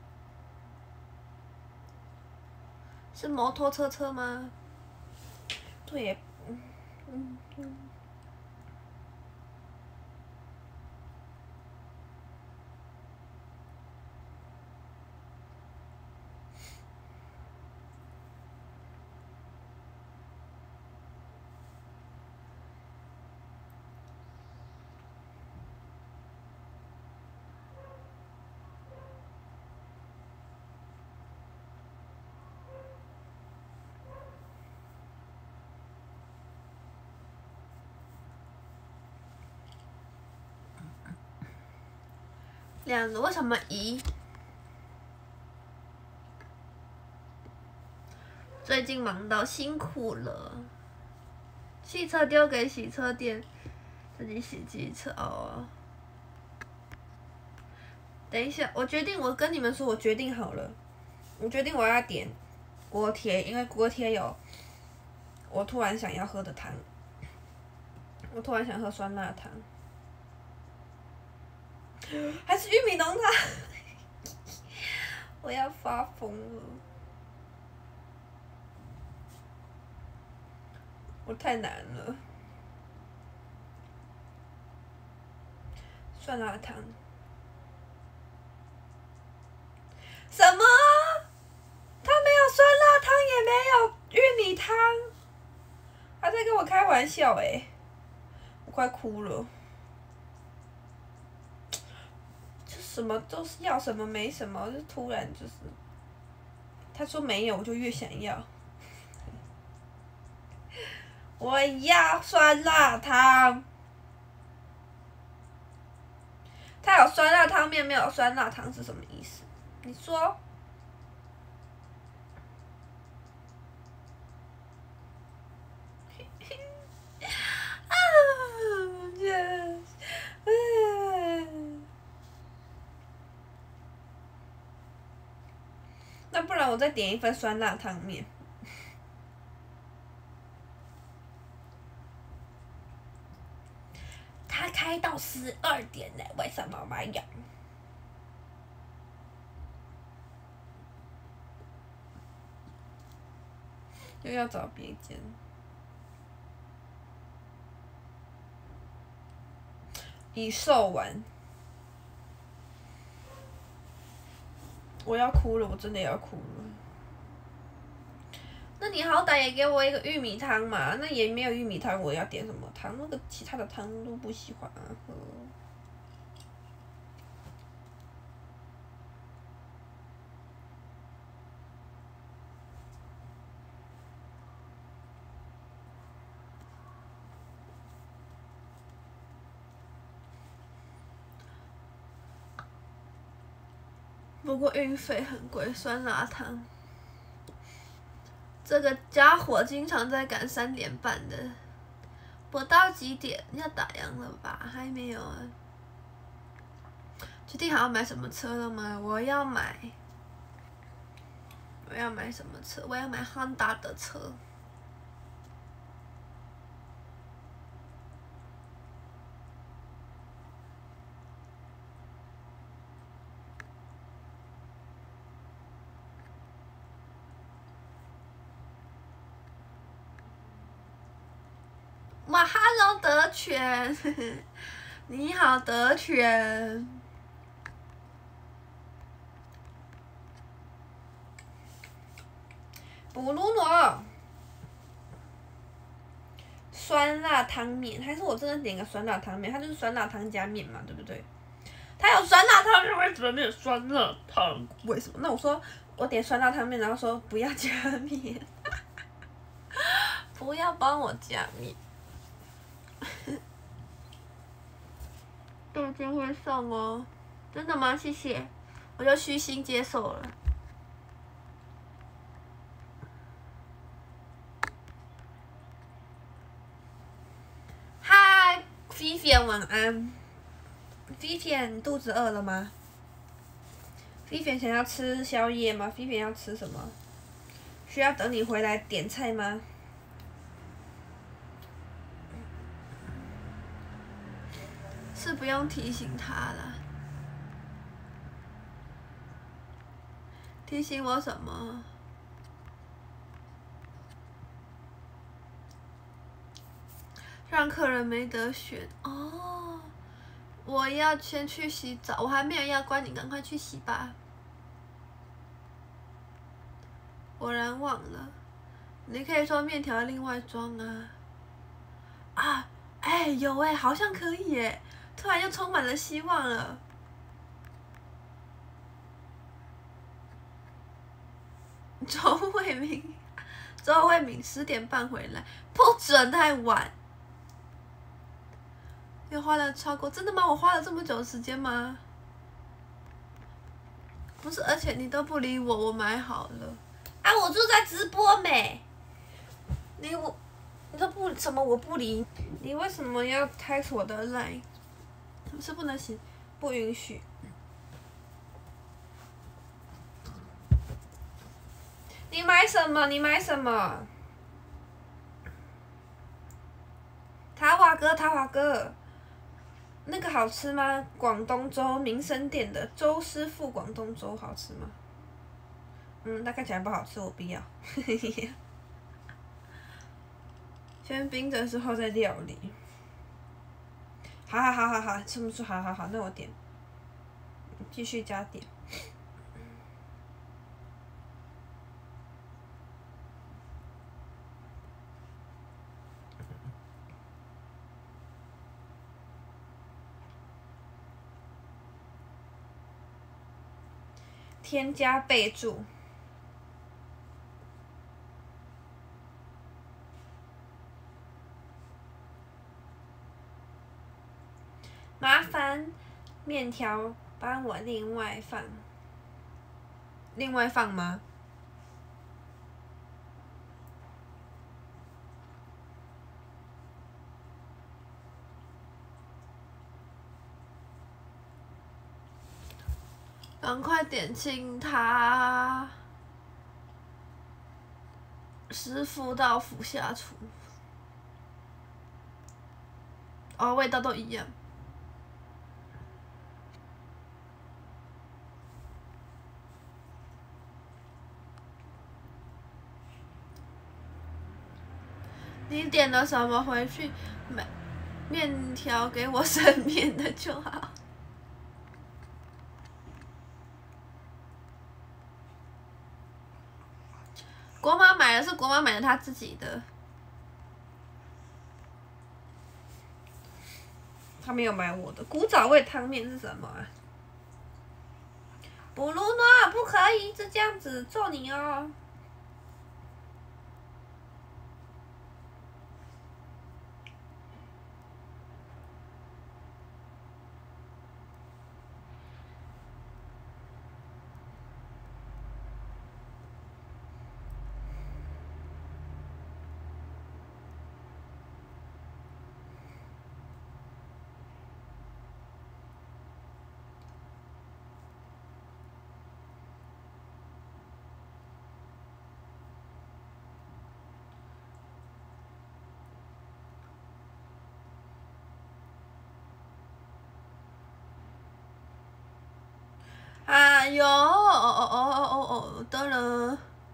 是摩托车吗？对耶。2轮为什么移？最近忙到辛苦了。汽车丢给洗车店，自己洗机车哦。等一下，我跟你们说，我决定好了。我决定我要点锅贴，因为锅贴有我突然想要喝的汤。我突然想喝酸辣汤，还是玉米浓汤。我要发疯了，我太难了。酸辣汤， 汤，他在跟我开玩笑我快哭了。就什么都是要什么没什么，就突然就是，他说没有，我就越想要。我要酸辣汤。他有酸辣汤面，没有酸辣汤是什么意思？你说。啊，yes，那不然我再点一份酸辣汤面。他开到12点呢，为什么没有？又要找别间。已售完。我要哭了，我真的要哭了。那你好歹也给我一个玉米汤嘛，那也没有玉米汤，我要点什么汤？那个其他的汤都不喜欢喝。不过运费很贵，酸辣汤。这个家伙经常在赶3点半的，我到几点？要打烊了吧？还没有啊。决定好要买什么车了吗？我要买什么车？我要买 Honda 的车。哇 ，Hello 德全，你好德全。布鲁诺，酸辣汤面，还是我真的点个酸辣汤面？它就是酸辣汤加面嘛，对不对？它有酸辣汤面，为什么没有酸辣汤？为什么？那我说我点酸辣汤面，然后说不要加面，不要帮我加面。豆浆会送哦，真的吗？谢谢，我就虚心接受了。嗨，Vivian 晚安。Vivian 肚子饿了吗 ？Vivian 想要吃宵夜吗 ？Vivian 要吃什么？需要等你回来点菜吗？是不用提醒他啦。提醒我什么？让客人没得选哦。我要先去洗澡，我还没有要关，你赶快去洗吧。果然忘了，你可以说面条另外装啊。啊，有好像可以耶，突然又充满了希望了。周慧敏10点半回来，不准太晚。又花了超过，真的吗？我花了这么久的时间吗？不是，而且你都不理我，我买好了。啊，我就在直播没。你都不什么我不理你，为什么要开除我的 line？ 是不能行，不允许。你买什么？你买什么？塔瓦哥，那个好吃吗？广东粥民生店的周师傅广东粥好吃吗？那看起来不好吃，我不要。先冰着之后再料理。好，这么说好，那我点，继续加点。 添加备注。麻烦面条帮我另外放。另外放吗？赶快点清它。师傅到府下厨。哦，味道都一样。你点了什么回去买面条给我省面的就好。国妈买的是国妈买的，她自己的，她没有买我的。古早味汤面是什么啊？布鲁诺，不可以一直这样子，揍你哦！哎呦，哦，得了！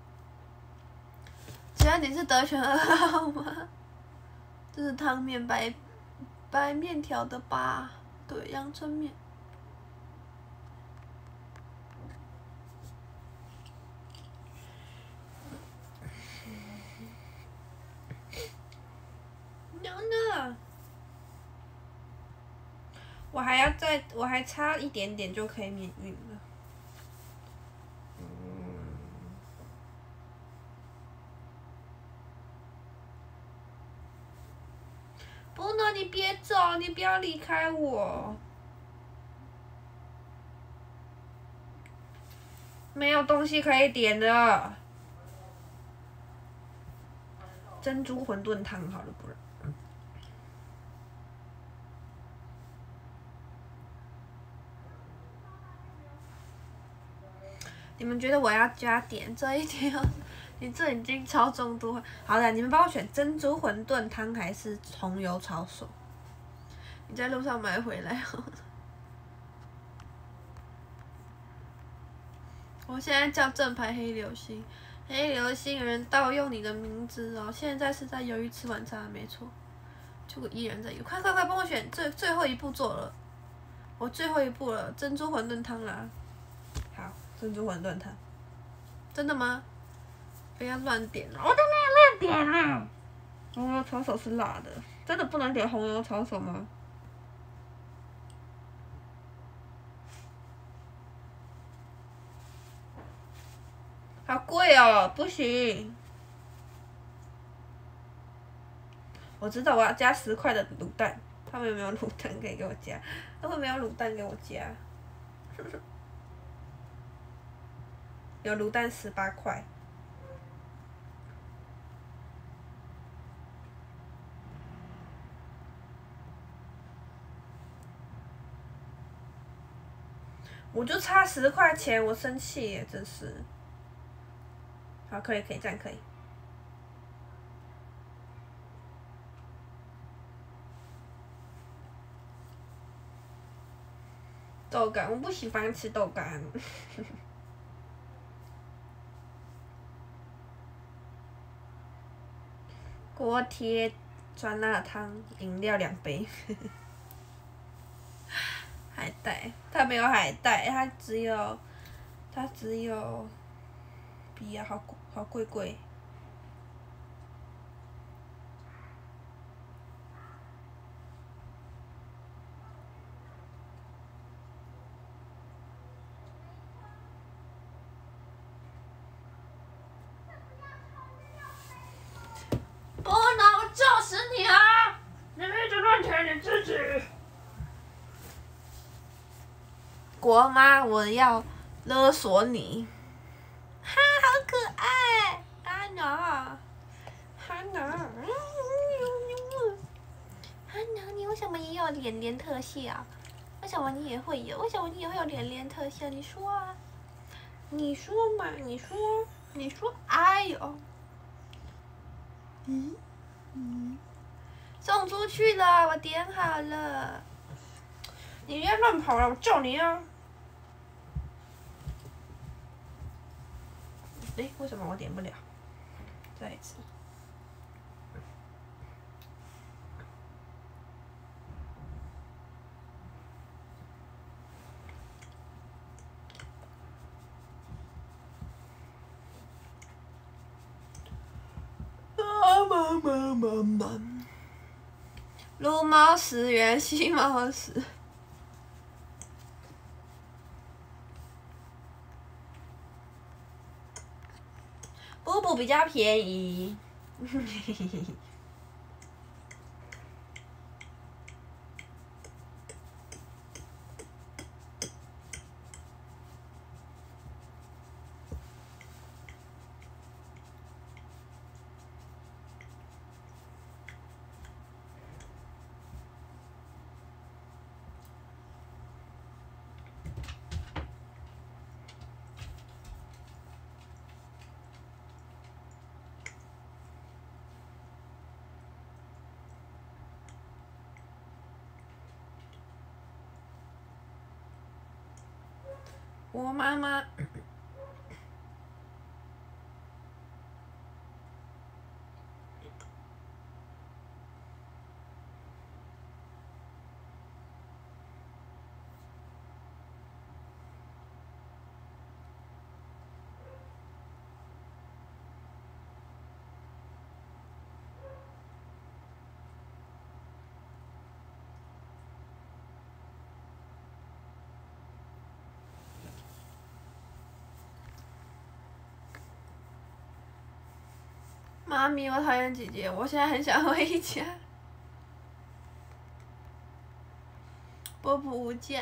只要你是德泉2号吗？这是汤面白面条的吧？对，阳春面。娘的！我还差一点点就可以免运了。不能，你别走，你不要离开我。没有东西可以点了。珍珠馄饨汤好了，不然。你们觉得我要加点这一点？你这已经超重度。好了，你们帮我选珍珠馄饨汤还是红油抄手？你在路上买回来好了。我现在叫正牌黑流星，黑流星有人盗用你的名字哦。现在是在鱿鱼吃晚餐，没错。结果依然在有，快帮我选最后一步做了，我最后一步了，珍珠馄饨汤啦。好，珍珠馄饨汤。真的吗？不要乱点了，我都没有乱点啊。红油抄手是辣的，真的不能点红油抄手吗？好贵哦，不行。我知道我要加10块的卤蛋，他们有没有卤蛋可以给我加？他们没有卤蛋给我加。有卤蛋18块。我就差10块钱，我生气耶，真是。好，可以，这样可以。豆干，我不喜欢吃豆干。锅贴酸辣汤，饮料2杯。海带，它没有海带，它只有，比呀，好贵。 国吗？我要勒索你。哈，好可爱，哈娜，哈娜，哈娜，你为什么也有脸脸特效？为什么你也会有？为什么你也会有脸脸特效？你说啊，你说嘛，你说，你说，哎呦，送出去了，我点好了。你别乱跑了，我叫你啊！诶，为什么我点不了？再一次。撸猫10元，吸猫10。布布比较便宜。我妈妈妈咪，我讨厌姐姐，我现在很想回家。波普无价。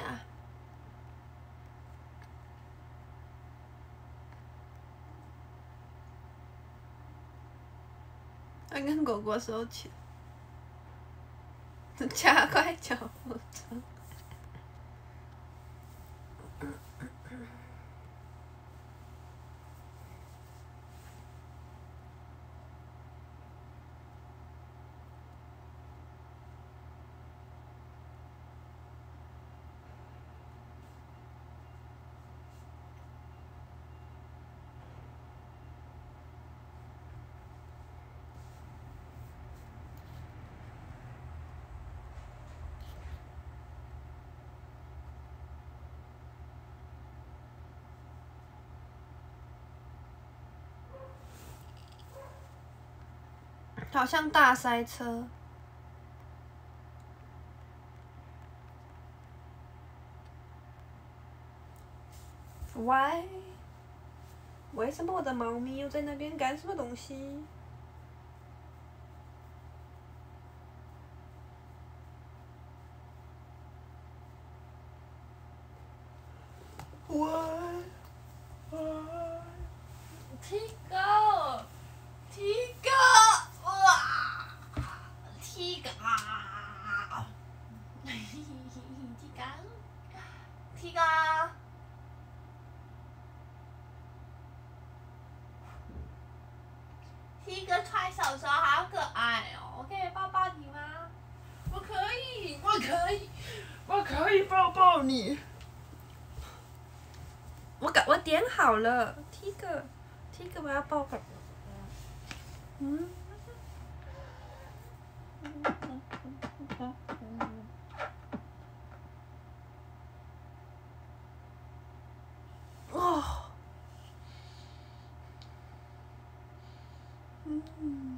要跟狗狗收钱，加快脚步声。好像大塞车。Why？ 为什么我的猫咪又在那边干什么东西？Why？ Tiga，哇，Tiga，Tiga，Tiga。T 哥穿小时候好可爱哦，我可以抱抱你吗？我可以，我可以，我可以抱抱你。我点好了，T 哥，T 哥我要抱抱。嗯。哦。嗯。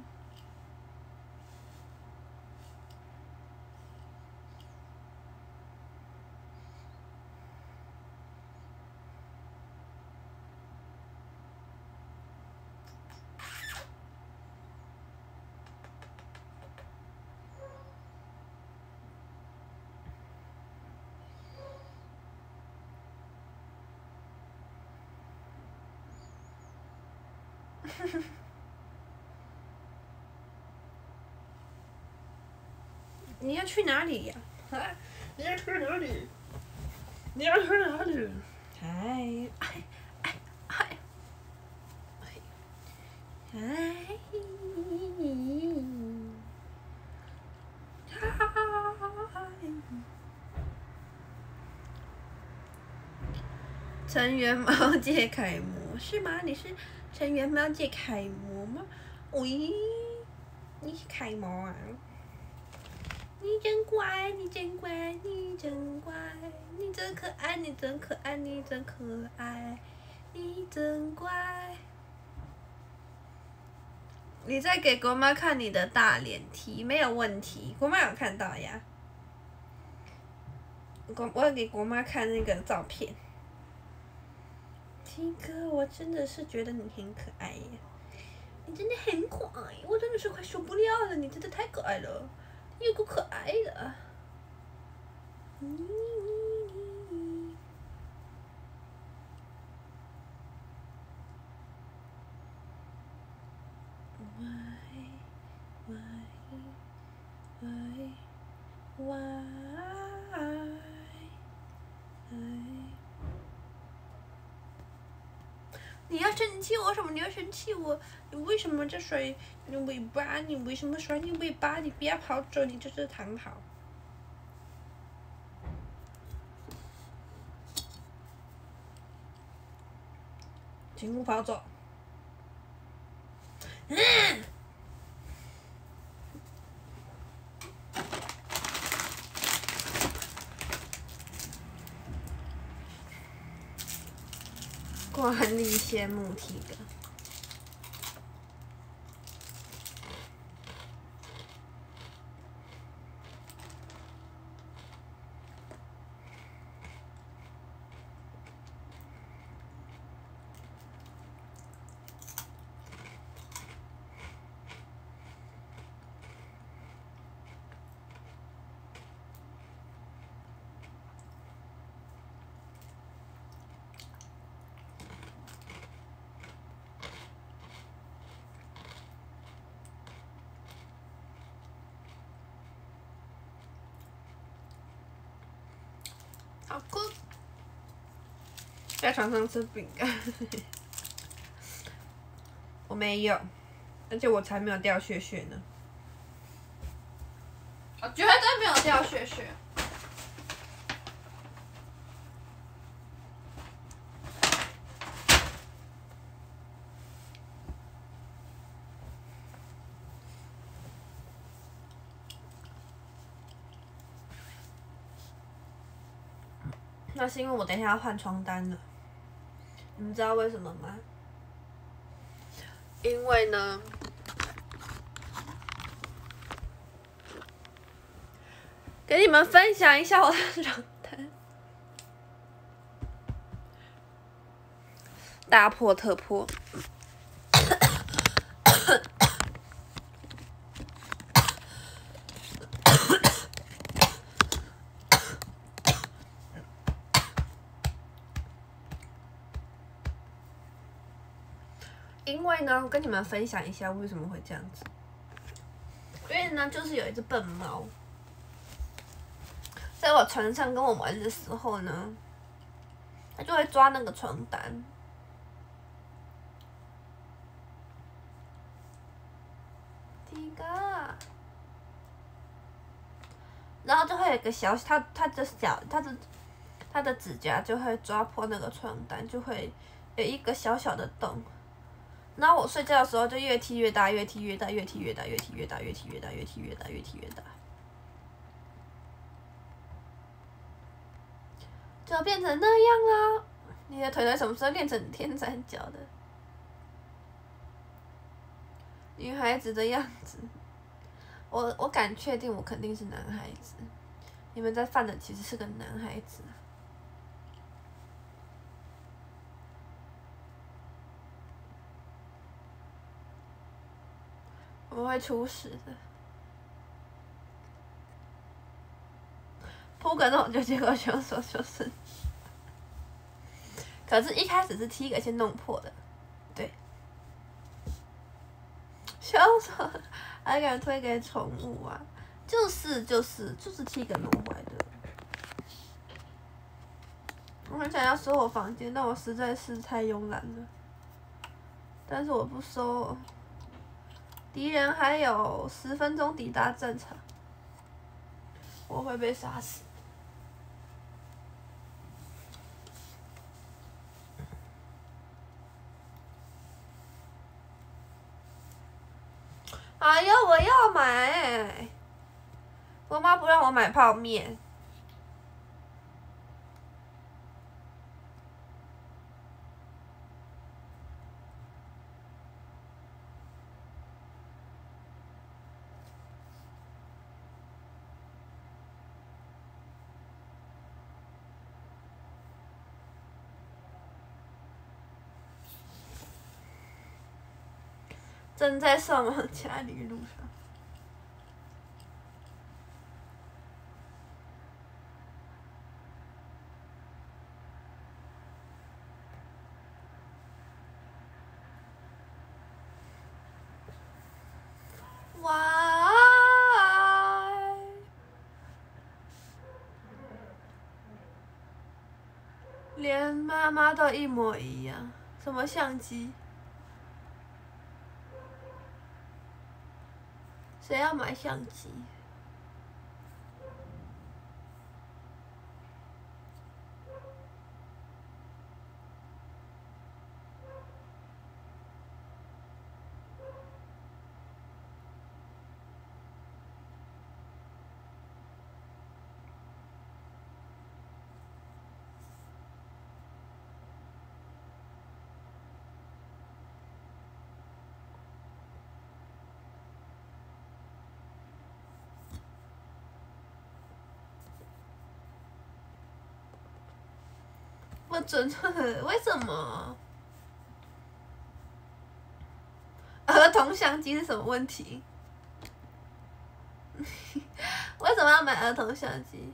你要去哪里呀？啊？你要去哪里？你要去哪里？嗨，嗨。成员猫界楷模是吗？你是成员猫界楷模吗？喂，你是楷模啊？你真乖，你真乖，你真乖，你真可爱，你真可爱，你真可爱，你真乖。你在给国妈看你的大脸题，没有问题，国妈有看到呀。我要给国妈看那个照片。T 哥，我真的是觉得你很可爱耶，你真的很可爱，我真的是快受不了了，你真的太可爱了，你有够可爱的。你要生气我什么？你要生气我？你为什么在甩你尾巴？你为什么甩你尾巴？你不要跑走，你就是躺好。请勿跑走。惯例羡慕体的。好酷！在床上吃饼干，我没有，而且我才没有掉屑屑呢。我绝对没有掉屑屑。那是因为我等一下要换床单了，你们知道为什么吗？因为呢，给你们分享一下我的床单，大破特破。因为呢，我跟你们分享一下为什么会这样子。因为呢，就是有一只笨猫，在我床上跟我玩的时候呢，它就会抓那个床单，然后就会有一个小，它的指甲就会抓破那个床单，就会有一个小小的洞。然后我睡觉的时候就越踢越大，越踢越大，越踢越大，越踢越大，越踢越大，越踢越大，越踢越大，就变成那样啦。你的腿腿什么时候练成天三角的？女孩子的样子，我敢确定，我肯定是男孩子。你们在犯的其实是个男孩子。我们会出事的。铺个那种就结果凶手就是，可是一开始是 T 个先弄破的，对。 笑死，还敢推给宠物啊？就是气个弄坏的。我很想要收我房间，但我实在是太慵懒了。但是我不收，敌人还有10分钟抵达战场，我会被杀死。哎呀，我要买！我妈不让我买泡面。正在送往家里路上。连妈妈都一模一样，什么相机？谁要买相机？不准，为什么？儿童相机是什么问题？为什么要买儿童相机？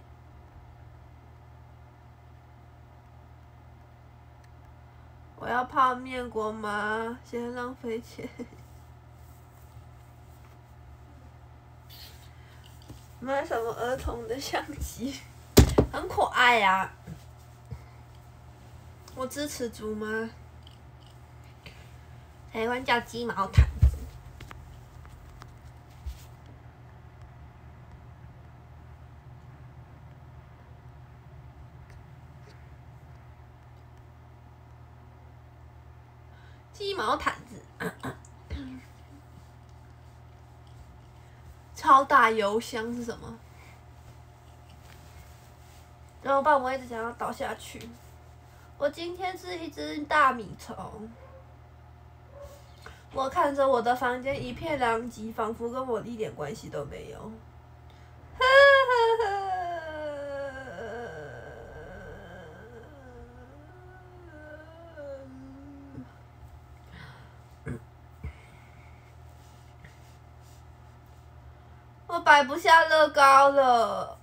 我要泡面锅吗？嫌浪费钱。买什么儿童的相机？很可爱呀、啊。我支持猪吗？台湾叫鸡毛毯子。鸡毛毯子。超大油箱是什么？然后把我一直想要倒下去。我今天是一只大米虫。我看着我的房间一片狼藉，仿佛跟我一点关系都没有。我摆不下乐高了。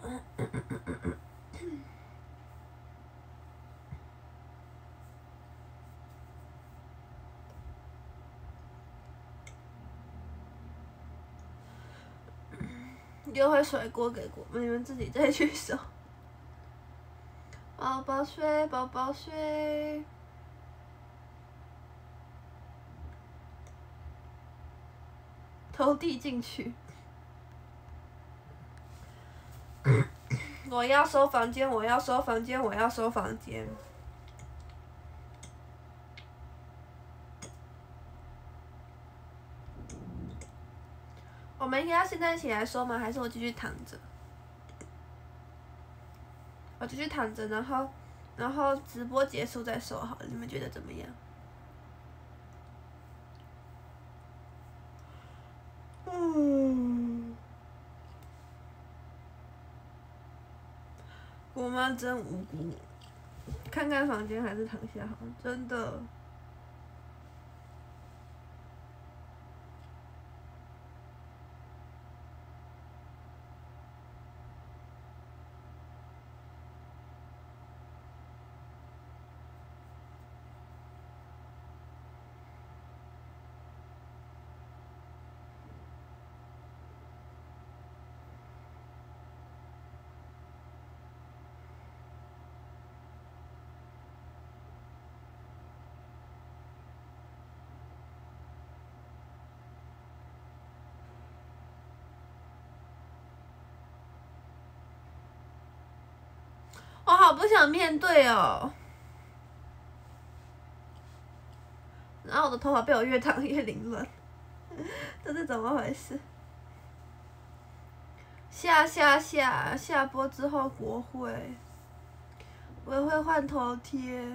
丢回水锅给你们自己再去收。宝宝睡，宝宝睡。投递进去。我要收房间，我要收房间，我要收房间。我们应该要现在起来收吗？还是我继续躺着？我继续躺着，然后直播结束再收好了，你们觉得怎么样？我妈真无辜，看看房间还是躺下好，真的。 我好不想面对哦。然后我的头发被我越烫越凌乱，这是怎么回事？下播之后国会，我也会换头贴。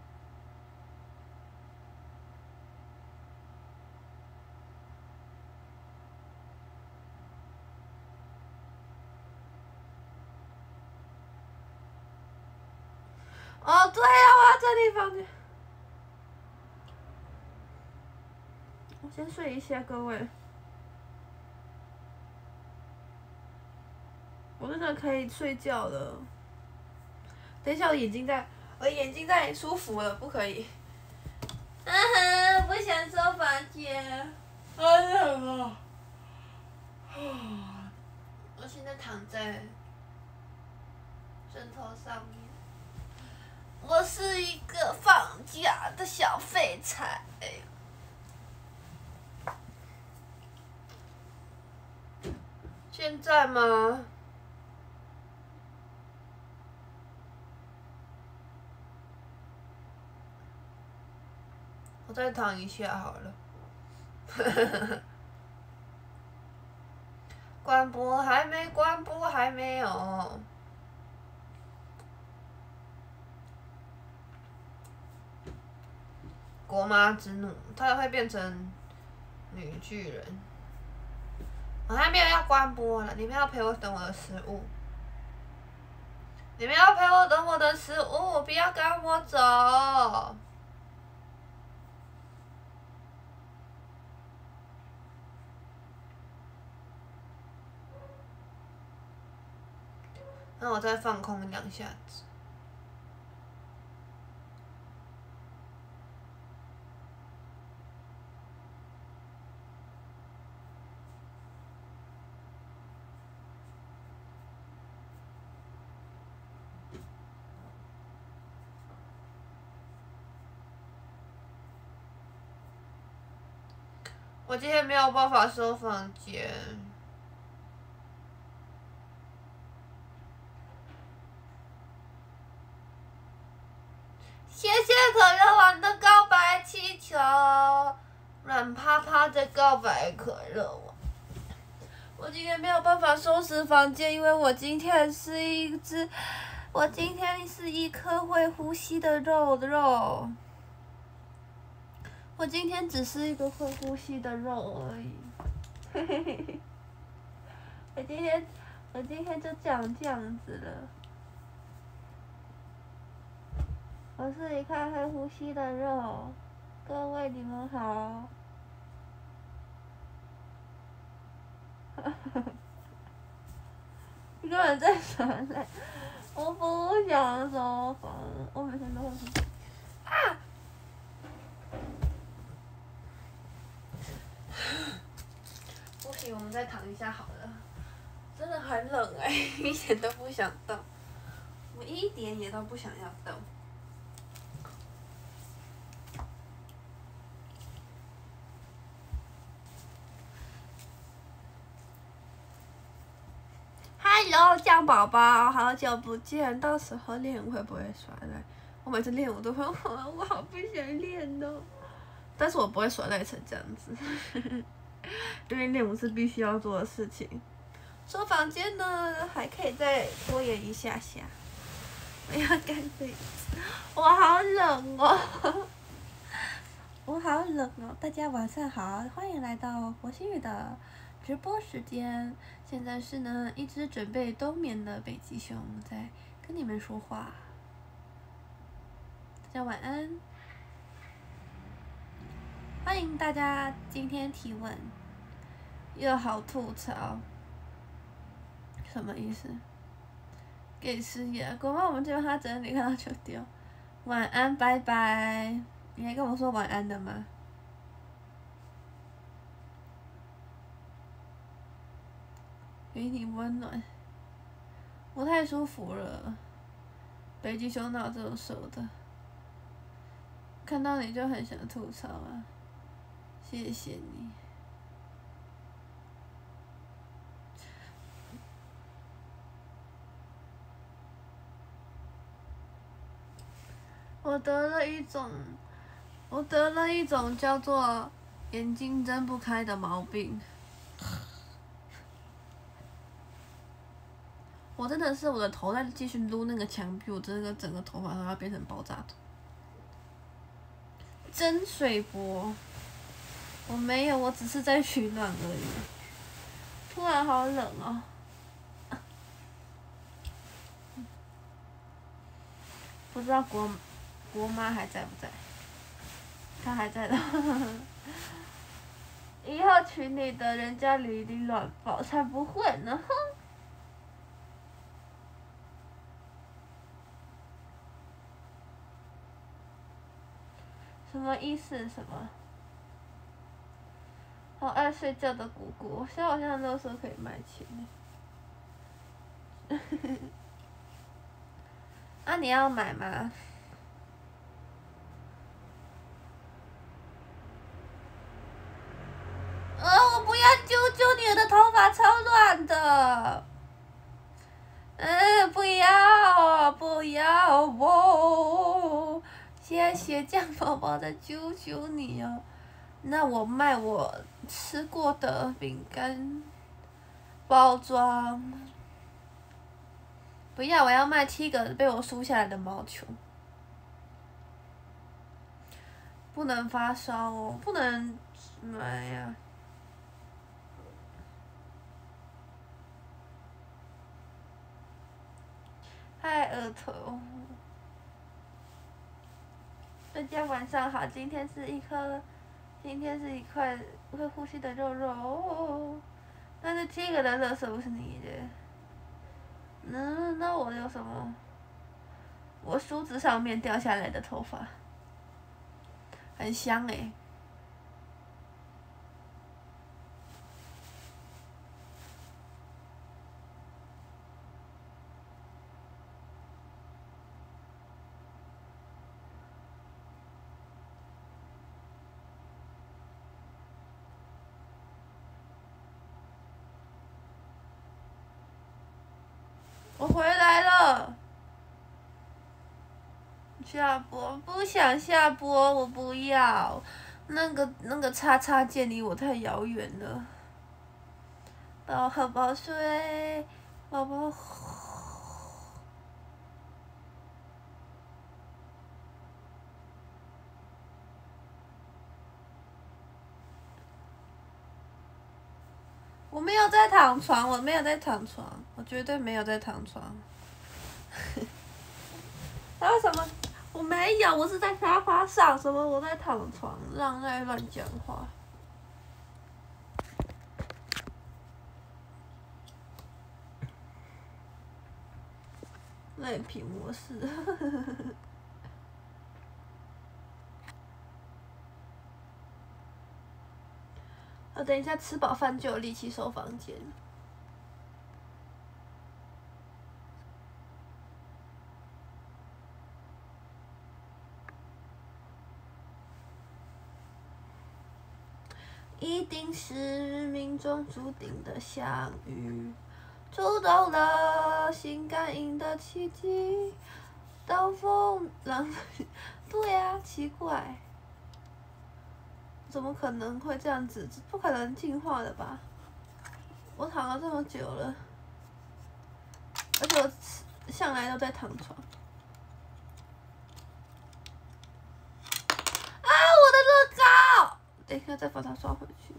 哦，对啊，我要整理房间。我先睡一下，各位。我真的可以睡觉了。等一下，我眼睛在舒服了，不可以。啊哈，不想收房间。好冷啊！我现在躺在枕头上面。我是一个放假的小废柴。现在吗？我再躺一下好了。关播还没有。国妈之怒，她会变成女巨人。我还没有要关播了，你们要陪我等我的食物。你们要陪我等我的食物，不要赶我走。那我再放空2下子。我今天没有办法收房间。谢谢可乐王的告白气球，软趴趴的告白可乐王。我今天没有办法收拾房间，因为我今天是一颗会呼吸的肉。我今天只是一个会呼吸的肉而已。我今天就这样子了。我是一块会呼吸的肉，各位你们好。一个人在耍赖，我不想收房，我每天都会说啊。不行，我们再躺一下好了。真的很冷一点都不想动，我一点也都不想要动。Hello， 酱宝宝，好久不见！到时候练舞会不会耍赖？我每次练舞都会，我好不想练哦。但是我不会耍赖成这样子，因为练舞是必须要做的事情。收房间呢，还可以再拖延一下下。我要干这个，我好冷哦，我好冷哦！大家晚上好，欢迎来到火星语的直播时间。现在是呢，一只准备冬眠的北极熊在跟你们说话。大家晚安，欢迎大家今天提问。又好吐槽，什么意思？给失业，国妈我们这边他整理看到就丢。晚安，拜拜。你还跟我说晚安的吗？给你温暖，我太舒服了。北极熊脑这种瘦的，看到你就很想吐槽啊，谢谢你。 我得了一种叫做眼睛睁不开的毛病。我真的是我的头在继续撸那个墙壁，我真的整个头发都要变成爆炸头。真水波，我没有，我只是在取暖而已。突然好冷哦。不知道国妈还在不在？她还在的。以后娶你的人家里里乱爆，才不会呢！哼。什么意思？什么？好爱睡觉的姑姑，我现在好像那时候可以卖钱呢。啊，你要买吗？我不要揪揪你的头发，超乱的。不要，不要我！谢谢酱宝宝的揪揪你哦。那我卖我吃过的饼干包装。不要，我要卖7个被我梳下来的毛球。不能发烧哦，不能买呀。嗨，额头。大家晚上好，今天是一块会呼吸的肉肉。但是7个的垃圾不是你的。那我有什么？我梳子上面掉下来的头发，很香欸。我回来了。下播不想下播，我不要。那个叉叉键离我太遥远了。帮我喝包水，宝宝。我没有在躺床，我没有在躺床，我绝对没有在躺床。还有什么？我没有，我是在沙发上。什么？我在躺床，让爱乱讲话。赖皮模式。我等一下吃饱饭就有力气收房间。一定是命中注定的相遇，触动了心感应的奇迹。当风浪，对啊，奇怪，怎么可能会这样子？不可能进化的吧？我躺了这么久了，而且我向来都在躺床。啊！我的乐高，等一下再把它装回去。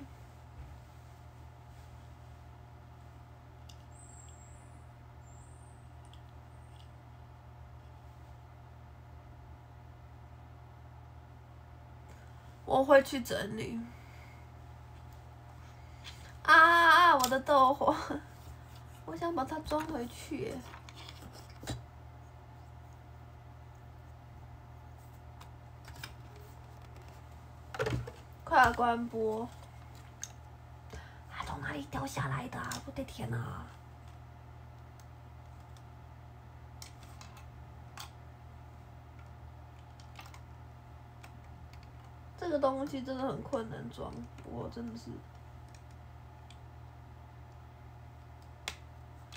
我会去整理。啊！我的豆花，我想把它装回去耶。快关播！它从哪里掉下来的？我的天哪！这个东西真的很困难装，我真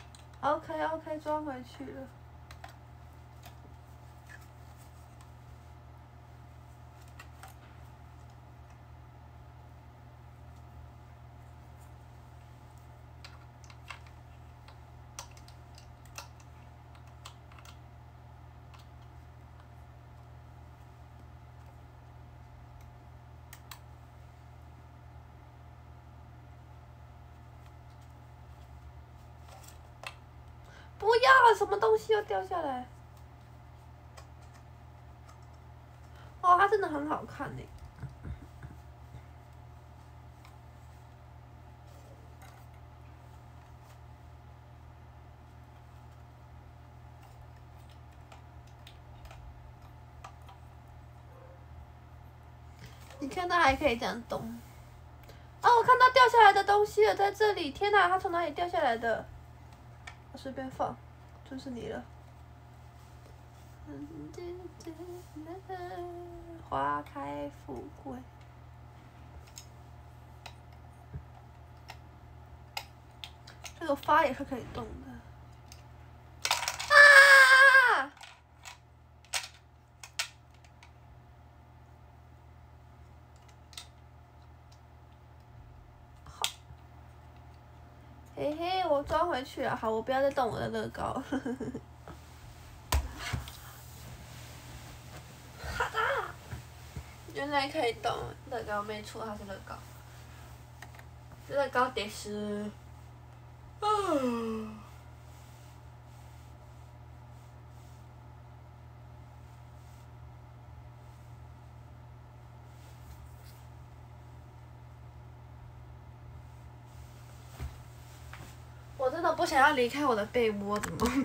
的是。OK， 装回去了。 要，什么东西又掉下来？哦，它真的很好看呢。你看它还可以这样动。哦，我看到掉下来的东西了，在这里！天哪，它从哪里掉下来的？我随便放，就是你了。花开富贵。这个花也是可以动的。啊！好。嘿嘿，我装回去了。好，我不要再动我的乐高。原来可以动，乐高没错，它是乐高。乐高得是，我真的不想要离开我的被窝，怎么办？怎么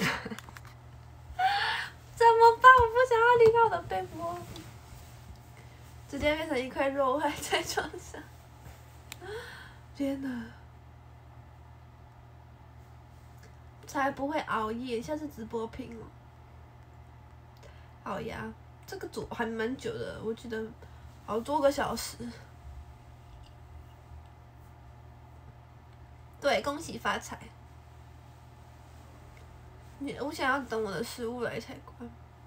办？我不想要离开我的被窝，直接变成一块肉还在床上。天哪！才不会熬夜，像是直播屏哦。好呀，这个组还蛮久的，我记得好多个小时。对，恭喜发财！我想要等我的食物来才关。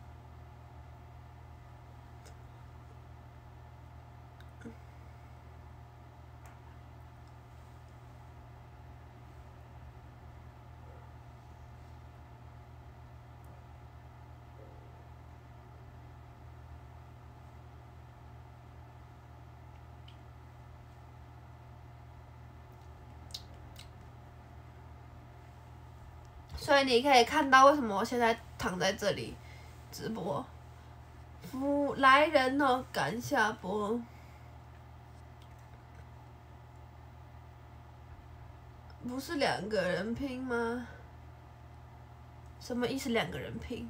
所以你可以看到为什么我现在躺在这里直播。来人了，赶下播。不是2个人拼吗？什么意思？2个人拼？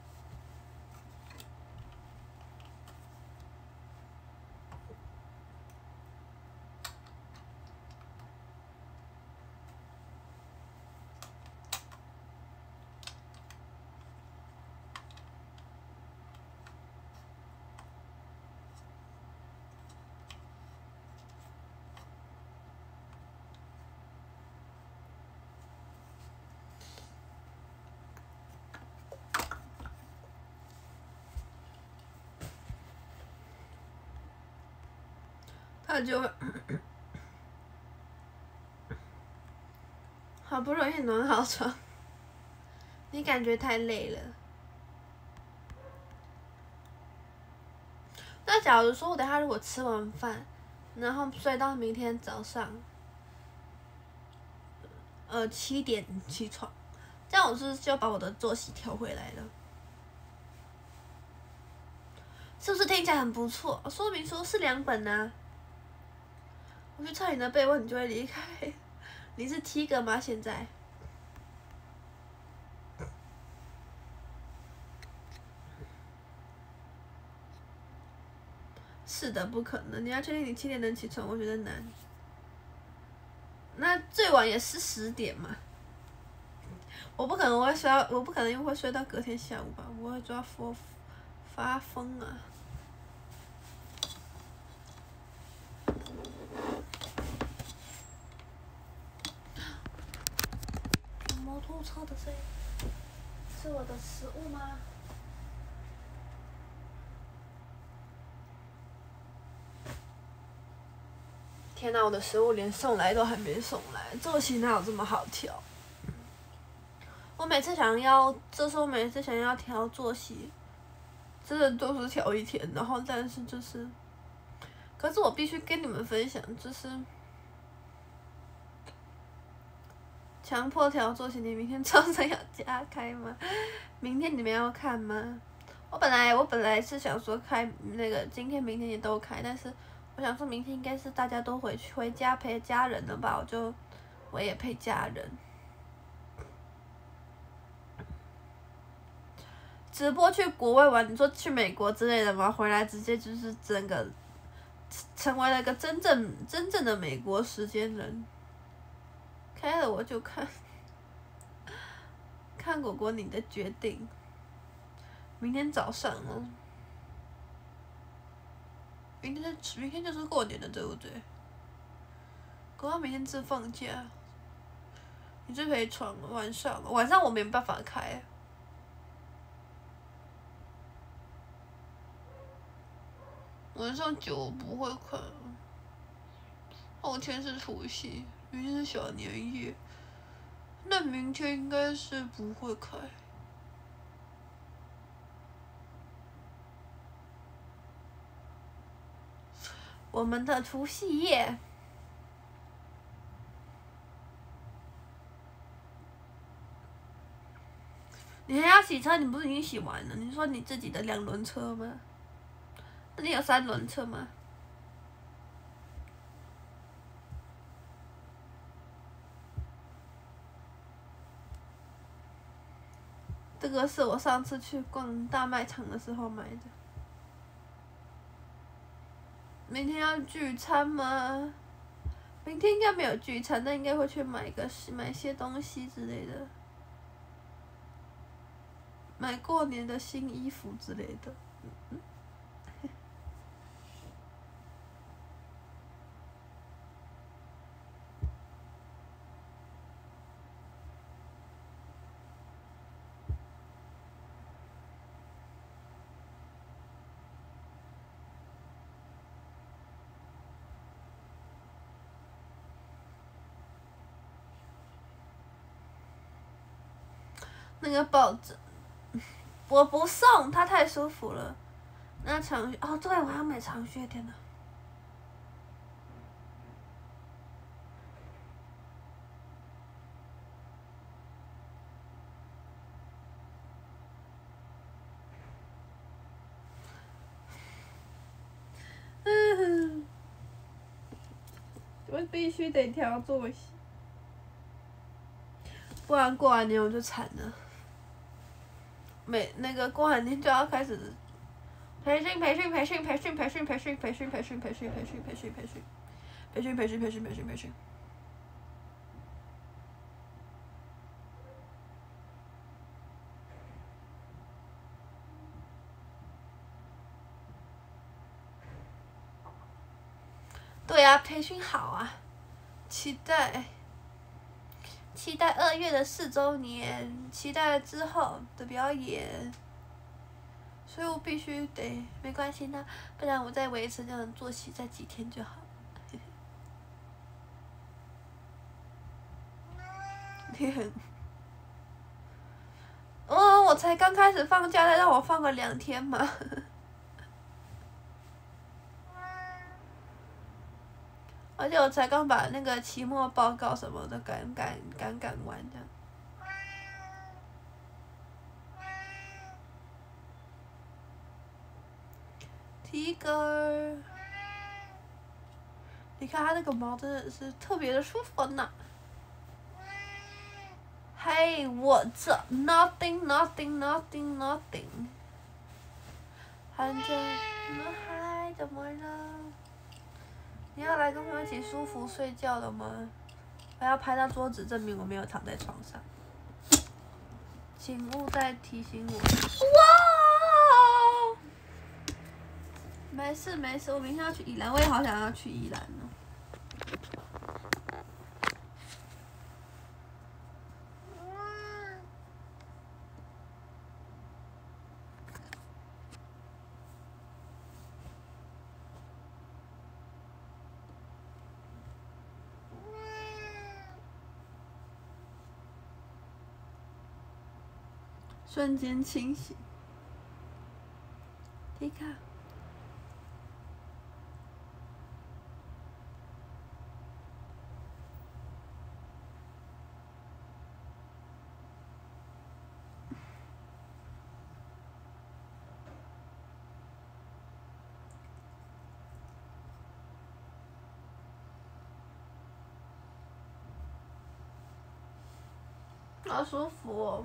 他就会好不容易暖好床，你感觉太累了。那假如说我等下如果吃完饭，然后睡到明天早上，7点起床，这样我是不是就把我的作息调回来了？是不是听起来很不错？说明书是2本啊。我去拆你的被窝，你就会离开。你是 Tiger 吗？现在？是的，不可能。你要确定你7点能起床，我觉得难。那最晚也是10点嘛。我不可能会睡到，我不可能又会睡到隔天下午吧？我会抓发疯啊！摩托车的声音，是我的食物吗？天哪，我的食物连送来都还没送来，作息哪有这么好调？我每次想要，这是我每次想要调作息，真的都是调一天，然后但是就是，可是我必须跟你们分享，就是， 强迫调作息，你明天早上要加开吗？明天你们要看吗？我本来是想说开那个今天明天也都开，但是我想说明天应该是大家都回家陪家人了吧，我也陪家人。直播去国外玩，你说去美国之类的吗？回来直接就是整个成为了个真正的美国时间人。开了我就看，看果果你的决定。明天早上哦，明天就是过年了，对不对？果果明天是放假，你就可以闯晚上我没办法开。晚上9我不会看，后天是除夕，明天是小年夜，那明天应该是不会开。我们的除夕夜，你还要洗车？你不是已经洗完了？你说你自己的2轮车吗？那你有3轮车吗？这个是我上次去逛大卖场的时候买的。明天要聚餐吗？明天应该没有聚餐，但应该会去买些东西之类的，买过年的新衣服之类的。那个抱枕，我不送，它太舒服了。那长靴哦，对，我要买长靴，天哪！我必须得调作息，不然过完年我就惨了。那个过完年就要开始培训，对啊，培训好啊，期待2月的4周年，期待之后的表演。所以我必须得，没关系，那不然我再维持这样的作息再几天就好。你很，我才刚开始放假，再让我放个2天嘛。而且我才刚把那个期末报告什么的赶完的。Tiger， 你看它那个毛真的是特别的舒服呢。Hey, what's up? Nothing. 喊着，嗨，怎么了？你要来跟我一起舒服睡觉了吗？我要拍到桌子，证明我没有躺在床上。请勿再提醒我。哇！没事，我明天要去宜兰，我也好想要去宜兰哦。瞬间清醒。你看。 好舒服哦。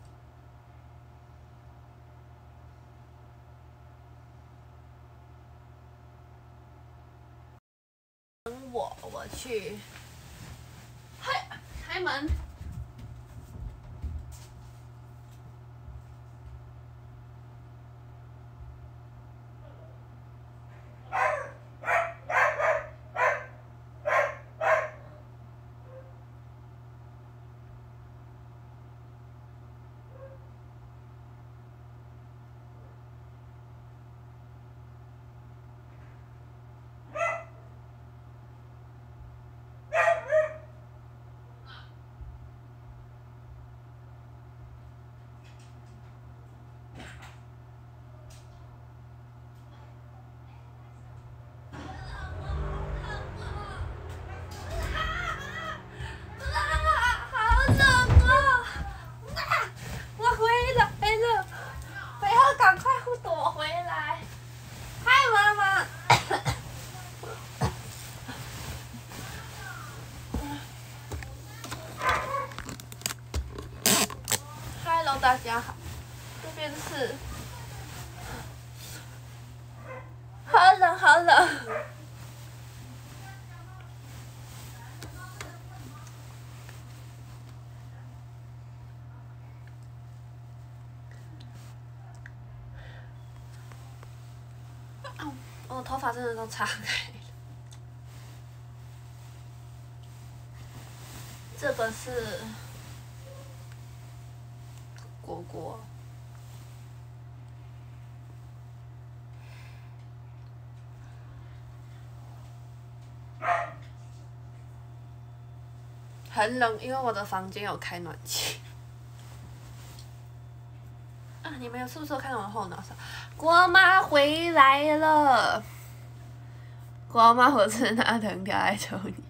等我去，嘿，开门。大家好，这边是，好冷好冷。我的头发真的都擦开了。这个是果果，很冷，因为我的房间有开暖气。啊，你们是不是有看到我的后脑勺？国妈回来了，国妈我是拿藤条来抽你。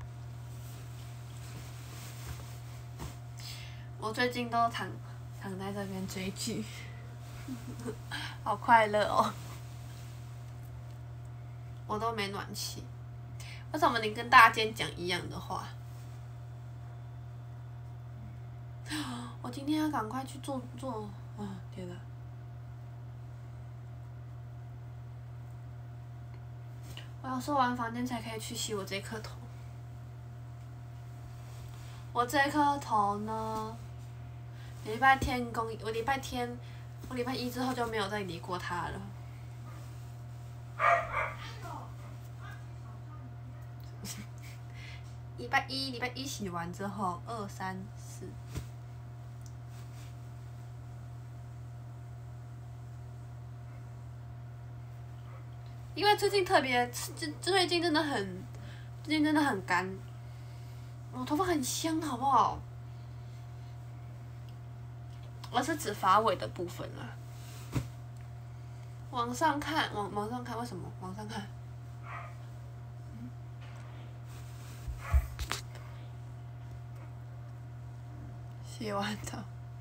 我最近都躺在这边追剧，好快乐哦！我都没暖气，为什么你跟大家今天讲一样的话？我今天要赶快去做，啊天哪！我要收完房间才可以去洗我这颗头。我这颗头呢？我礼拜一之后就没有再理过它了。礼拜一洗完之后，2、3、4。因为最近最近真的很干，我头发很香，好不好？我是指发尾的部分啦。往上看，往上看，为什么？往上看。洗完澡。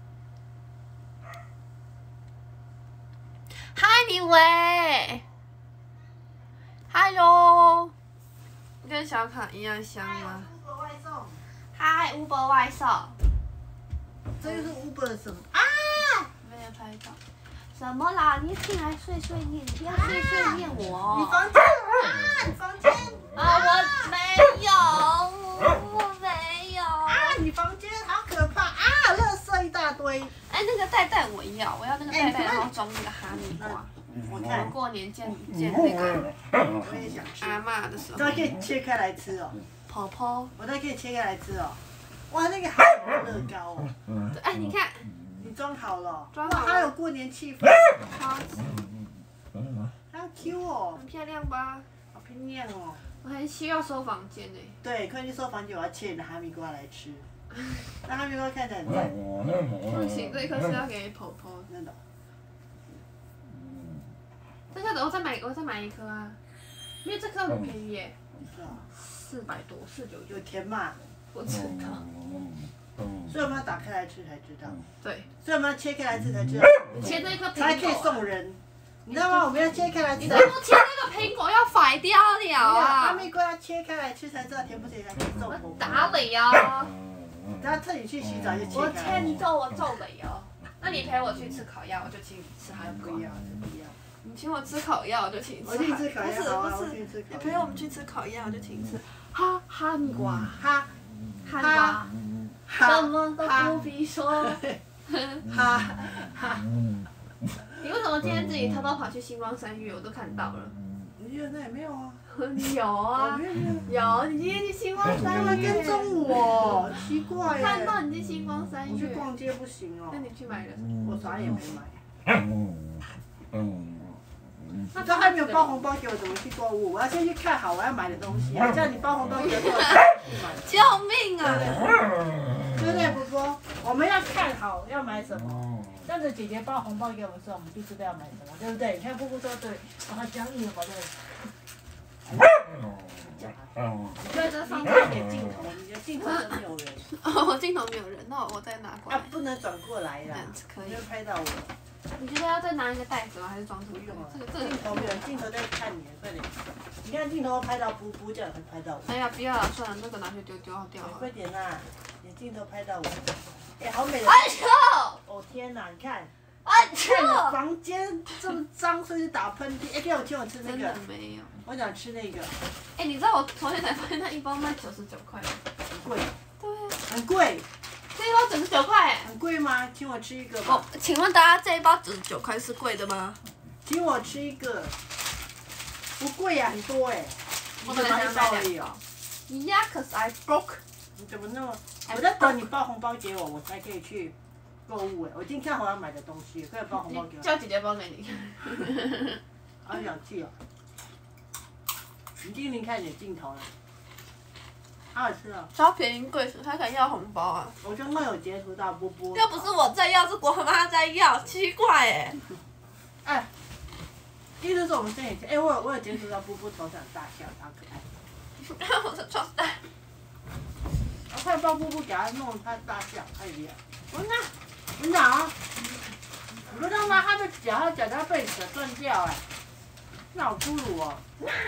嗨，李维。Hello。跟小卡一样香吗？嗨，Uber 外送。 这个是 Uber 什么啊？ 没有拍照。什么啦？你进来碎碎念，不要碎碎念我。 你房间啊？你房间？ 啊，我没有，我没有。 啊，你房间好可怕啊！垃圾一大堆。 哎，那个袋袋我要那个袋袋，然后装那个哈密瓜。 我看过年见那个我也想吃阿嬷的时候。 这可以切开来吃哦。 婆婆。 我都可以切开来吃哦。哇，那个好乐高哦。 哎，你看。 你装好了。 装好了。 哇，好有过年气氛。 好。 好 Q 哦。 很漂亮吧？ 好漂亮哦。 我很需要收房间呢。 对，快去收房间，我要切你的哈密瓜来吃。那哈密瓜看起来很赞。 不行，这一颗是要给婆婆。 真的。 这个我再买一颗啊，因为这颗很便宜耶。 是啊。 400多，499。 有甜嘛？ 不知道。 所以我们要打开来吃才知道。 对。 所以我们要切开来吃才知道。 切这颗苹果。 才可以送人。你知道吗？我们要切开来吃。 你怎么切那个苹果要甩掉了啊？ 哈密瓜要切开来吃才知道甜不甜才可以送我。 打理啊！ 他特地去洗澡就切我开。 欠揍，我揍了哟。那你陪我去吃烤鸭，我就请你吃哈密瓜。 不要不要。 你请我吃烤鸭，我就请你吃。 我请你吃烤鸭，好啊， 不是， 我请你吃烤鸭。 你陪我们去吃烤鸭，我就请你吃哈密瓜。 哈哈密瓜。什么都不必说。 哈哈。 你为什么今天自己偷偷跑去星光三月？我都看到了。 你觉得那也没有啊？ 你有啊？有，你今天去星光三月。 跟踪我，奇怪耶。 看到你去星光三月。 我去逛街不行哦。 那你去买了什么？ 我啥也没买。你都还没有包红包给我，怎么去购物？我要先去看好我要买的东西啊，叫你包红包给我， 救命啊！ 对不对，波波？我们要看好要买什么，这样子姐姐包红包给我们的时候，我们就知道要买什么，对不对？你看波波说对，把它讲你好对。 你在这上看点镜头，你的镜头都没有人。 哦，镜头没有人，那我再拿过来。 啊，不能转过来啦， 可以。 就拍到我。 你觉得要再拿一个袋子吗？还是装出去？这个镜头没有，镜头在看你，快点。你看镜头拍到布布，这样会拍到我。 哎呀，不要了，算了，那个拿去丢掉掉。 快点啦！你镜头拍到我。哎，好美的。 哎呦！ 哦天哪，你看。 哎呦！房间这么脏，所以打喷嚏。哎，给我请我吃那个。 真的没有。 我想吃那个。 哎，你知道我昨天才发现那一包卖99块吗？ 很贵。 对啊。 很贵。 这一包99块哎。 很贵吗？请我吃一个吧。 请问大家这一包99块是贵的吗？ 请我吃一个。不贵呀，很多哎。 我本来想买2包。Yeah, cause I broke。 你怎么那么？我在等你包红包给我，我才可以去购物哎。我今天好像买的东西，快点包红包给我。 叫姐姐包给你。 好小气哦。你听听看你的镜头了。好好吃哦。 超便宜贵，他想要红包啊。 我刚刚有截图到波波。 又不是我在要，是我妈在要，奇怪哎。 哎，意思是我们这里，哎，我有截图到波波头上大象，超可爱。 我的床单。 我快帮波波给他弄他大象，太厉害。我拿，你不让他的脚，他脚他被扯断掉哎，那好粗鲁哦。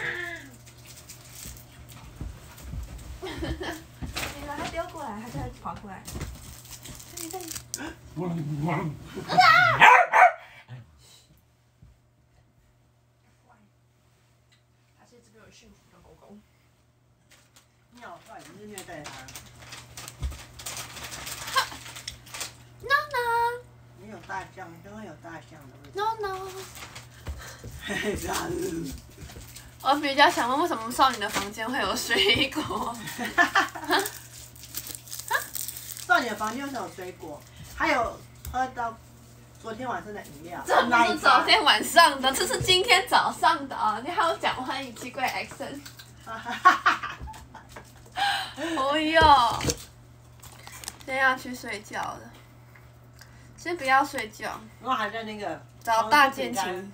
你把它丢过来，它就会跑过来。这里。它是一只没有驯服的狗狗。 你好坏，你是虐待它。 No no。 没有大象，刚刚有大象的味道。No no。 嘿，这样子。 我比较想问，为什么少女的房间会有水果？ 少女的房间为什么有水果？还有喝到昨天晚上的饮料。 这不是昨天晚上的，这是今天早上的啊！你还有讲话，你奇怪 accent。哦哟，现在要去睡觉了。先不要睡觉。 我还在那个。 找大键琴。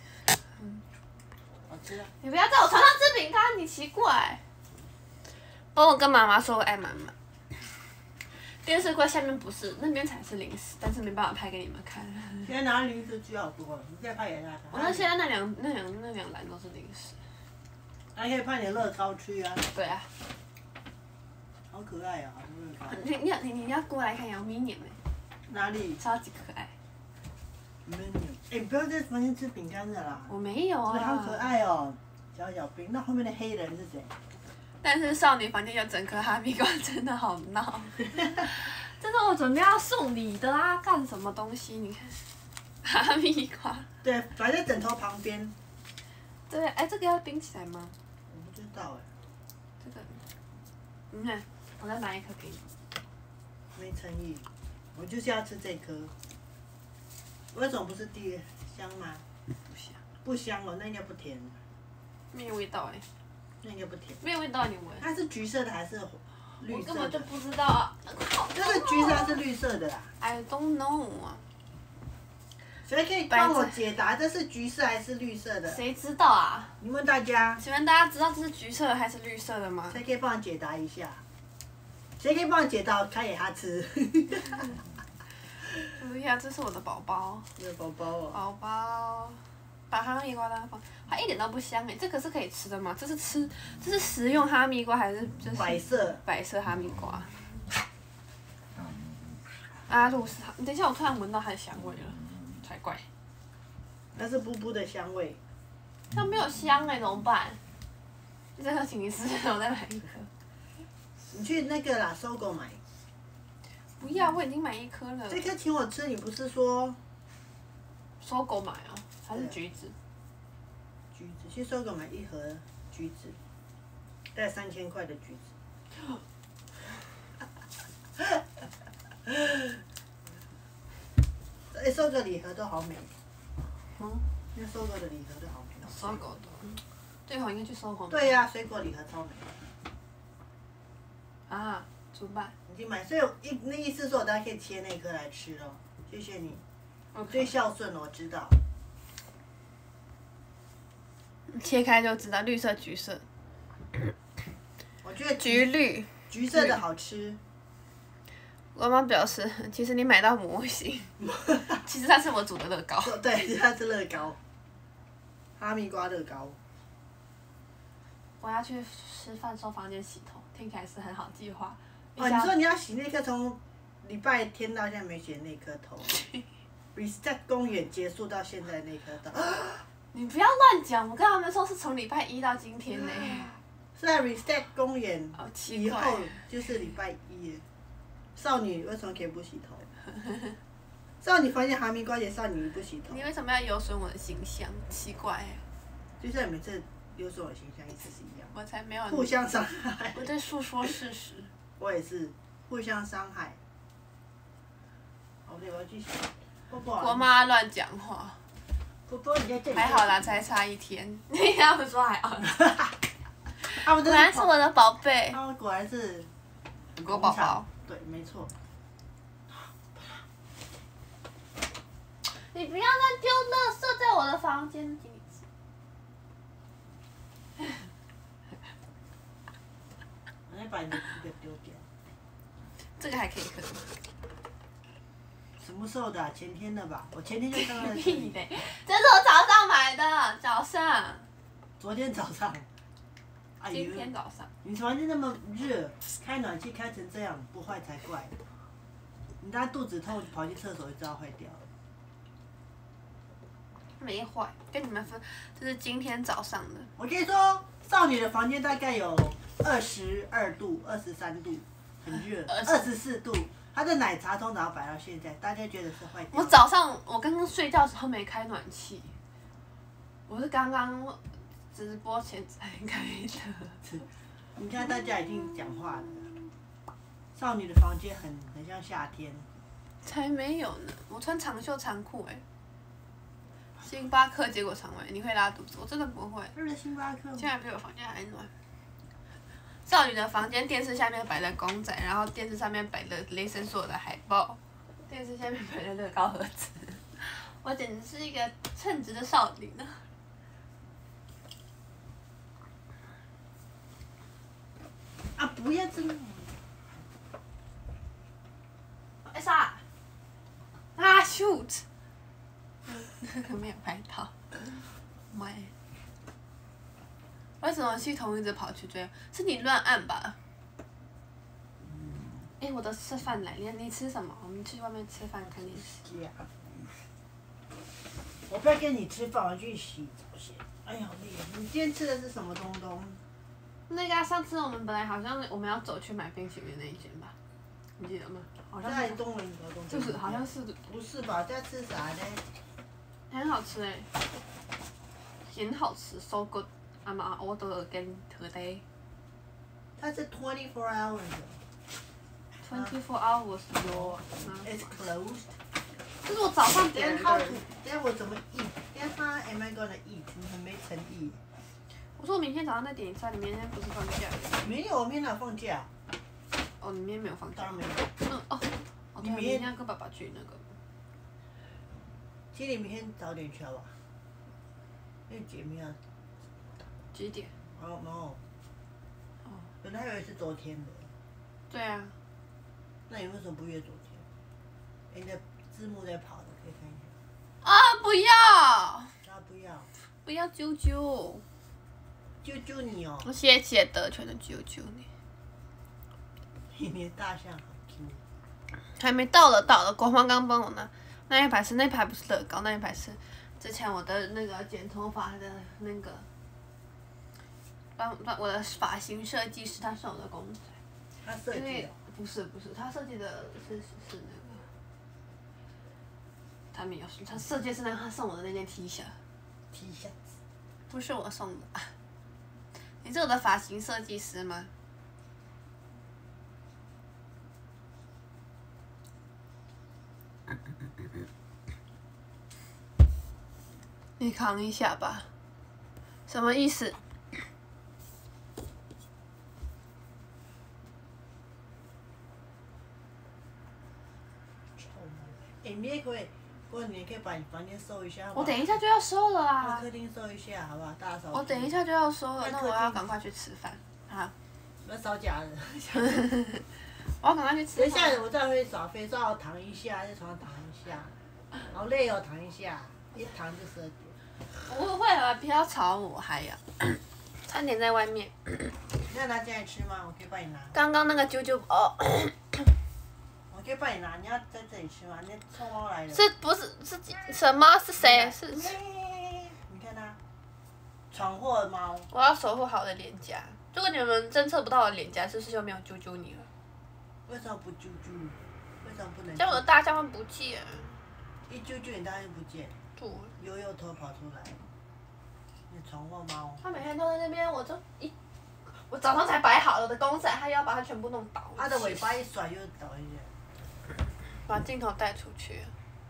你不要在我床上吃饼干，你奇怪。帮我跟妈妈说我爱妈妈。电视柜下面不是，那边才是零食，但是没办法拍给你们看。 现在拿零食区好多了，你再拍给他看。 那现在那两栏都是零食。 还可以拍你的乐高区啊。 对啊。 好可爱啊，好多乐高。 你要过来看有 Minion 哎。 哪里？ 超级可爱。 Minion， 哎，不要在房间吃饼干的啦。 我没有啊。 好可爱哦，小小兵。那后面的黑人是谁？ 但是少女房间有整颗哈密瓜，真的好闹。这是我准备要送礼的啦，干什么东西？你看，哈密瓜。 对，摆在枕头旁边。 对，哎，这个要冰起来吗？ 我不知道哎。 这个，你看，我再拿一颗给你。 没诚意，我就是要吃这颗。为什么不是第香吗？ 不香。 不香哦，那应该不甜。 没有味道哎。 那应该不甜。 没有味道，你闻。 它是橘色的还是绿色的？ 我根本就不知道啊。 这是橘色还是绿色的啦 ？I don't know 啊。 谁可以帮我解答这是橘色还是绿色的？ 谁知道啊？ 你问大家。 请问大家知道这是橘色还是绿色的吗？ 谁可以帮我解答一下？谁可以帮我解答？开给他吃。 不要，这是我的宝宝。 你的宝宝哦。 宝宝。把哈密瓜当放，它一点都不香哎，这个是可以吃的吗？这是食用哈密瓜还是就是白色哈密瓜？ 阿露斯，等一下，我突然闻到它的香味了，才怪。 那是布布的香味。 它没有香哎，怎么办？这个请你试，我再买一颗。 你去那个啦，搜狗买。 不要，我已经买一颗了。 这颗请我吃，你不是说？ 搜狗买哦，还是橘子？ 橘子，去搜狗买一盒橘子，大概3000块的橘子。哎，搜狗礼盒都好美。那搜狗的礼盒都好美。 搜狗的，对哦，应该去搜狗买。 对呀、水果礼盒超美。 啊，怎么办？ 已经买，所以那意思是我大家可以切那颗来吃咯。谢谢你，最孝顺了，我知道。 切开就知道，绿色、橘色。 我觉得橘绿。 橘色的好吃。 我妈表示，其实你买到模型，其实它是我煮的乐高。 对，它是乐高，哈密瓜乐高。 我要去吃饭收房间洗头，听起来是很好计划。 哦，你说你要洗那颗从礼拜天到现在没洗那颗头，reset 公园结束到现在那颗头。 你不要乱讲，我跟他们说是从礼拜1到今天呢。 是在 reset 公园以后就是礼拜1。少女为什么可以不洗头？少女房间哈密瓜也少女不洗头。 你为什么要有损我的形象？奇怪。 就像每次有损我的形象，意思是一样。 我才没有。 互相伤害。 我在诉说事实。 我也是，互相伤害。好，我要继续。 我妈乱讲话。 波波，你在这里。 还好啦，才差1天。他们说还好。 果然是我的宝贝。 他们果然是。 国宝宝。 对，没错。 你不要乱丢垃圾在我的房间，给你吃。 我再把你的这个丢掉。 这个还可以喝。 什么时候的、啊？前天的吧？我前天就刚刚。 屁嘞！这是我早上买的，早上。 昨天早上。 今天早上。 你房间那么热，开暖气开成这样，不坏才怪。你当肚子痛跑去厕所就知道坏掉了。 没坏，跟你们分，这是今天早上的。 我跟你说，少女的房间大概有22度、23度，很热，24度。她的奶茶通常摆到现在，大家觉得是坏掉。 我早上我刚刚睡觉的时候没开暖气，我是刚刚直播前才开的。 你看大家已经讲话了，少女的房间很像夏天。 才没有呢，我穿长袖长裤哎。星巴克结果肠胃，你会拉肚子？我真的不会。 热的星巴克。 现在比我房间还暖。少女的房间电视下面摆了公仔，然后电视上面摆了雷神索尔的海报，电视下面摆了乐高盒子。我简直是一个称职的少女呢。 啊！不要这么。 哎啥？啊 shoot！ 那个没有拍到，妈！为什么系统一直跑去追？是你乱按吧？哎，我的吃饭来，你吃什么？我们去外面吃饭看电视。 我不要跟你吃饭，我去洗澡先。哎呀，好累！你今天吃的是什么东东？ 那个上次我们本来好像我们要走去买冰淇淋那一间吧，你记得吗？好像在东门河东。 就是好像是。 不是吧？在吃啥呢？ 很好吃哎，很好吃 ，so good。I'm order again today。 它是24 hours。 24 hours your。 It's closed。 这是我早上点的。 等下我怎么 eat？ 等下 how am I gonna eat？ 你很没诚意。 我说我明天早上再点一次，你明天不是放假？ 没有，我明天哪放假？ 哦，你明天没有放假？ 当然没有。 你明天要跟爸爸去那个。 其实你明天早点去好不好？因为姐妹要。 几点？ 哦，no。本来还以为是昨天的。 对啊。 那你为什么不约昨天？你的字幕在跑的，可以看一下。 啊！不要。 不要。 不要啾啾。 啾啾你哦。 我谢谢德全的啾啾你。 你的大象好 Q。 还没到了，国芳刚帮我拿，那一排不是乐高，那一排是之前我的那个剪头发的那个，帮我的发型设计师他送我的公仔， 他设计的。 不是，他设计的是那个，他没有，他设计是他送我的那件 T 恤，不是我送的。你是我的发型设计师吗？你扛一下吧，什么意思？ 你也可以，或者你也可以把你房间收一下。 我等一下就要收了啊。 客厅收一下，好不好？大扫除。 我等一下就要收了，那我要赶快去吃饭。好。 不要扫假的。 我要赶快去吃饭。 等一下我再回去扫肥皂，躺一下，在床上躺一下，好累哦，躺一下，一躺就12点。 不会啊，不要吵我，还要。餐点在外面。 你要拿进来吃吗？我可以帮你拿。 刚刚那个啾啾哦。 我可以帮你拿，你要在这里吃吗？你臭猫来了。 是不是是什么？是谁？是。 你看它，闯祸猫。 我要守护好我的脸颊。如果你们侦测不到我的脸颊，是不是就没有啾啾你了？ 为什么不啾啾？为什么不能？ 这样我的大象会不见。 一啾啾，你大象就不见。 对。 悠悠头跑出来。你闯祸猫。 它每天都在那边，我早上才摆好了的公仔，它要把它全部弄倒。 它的尾巴一甩又倒一下。 把镜头带出去。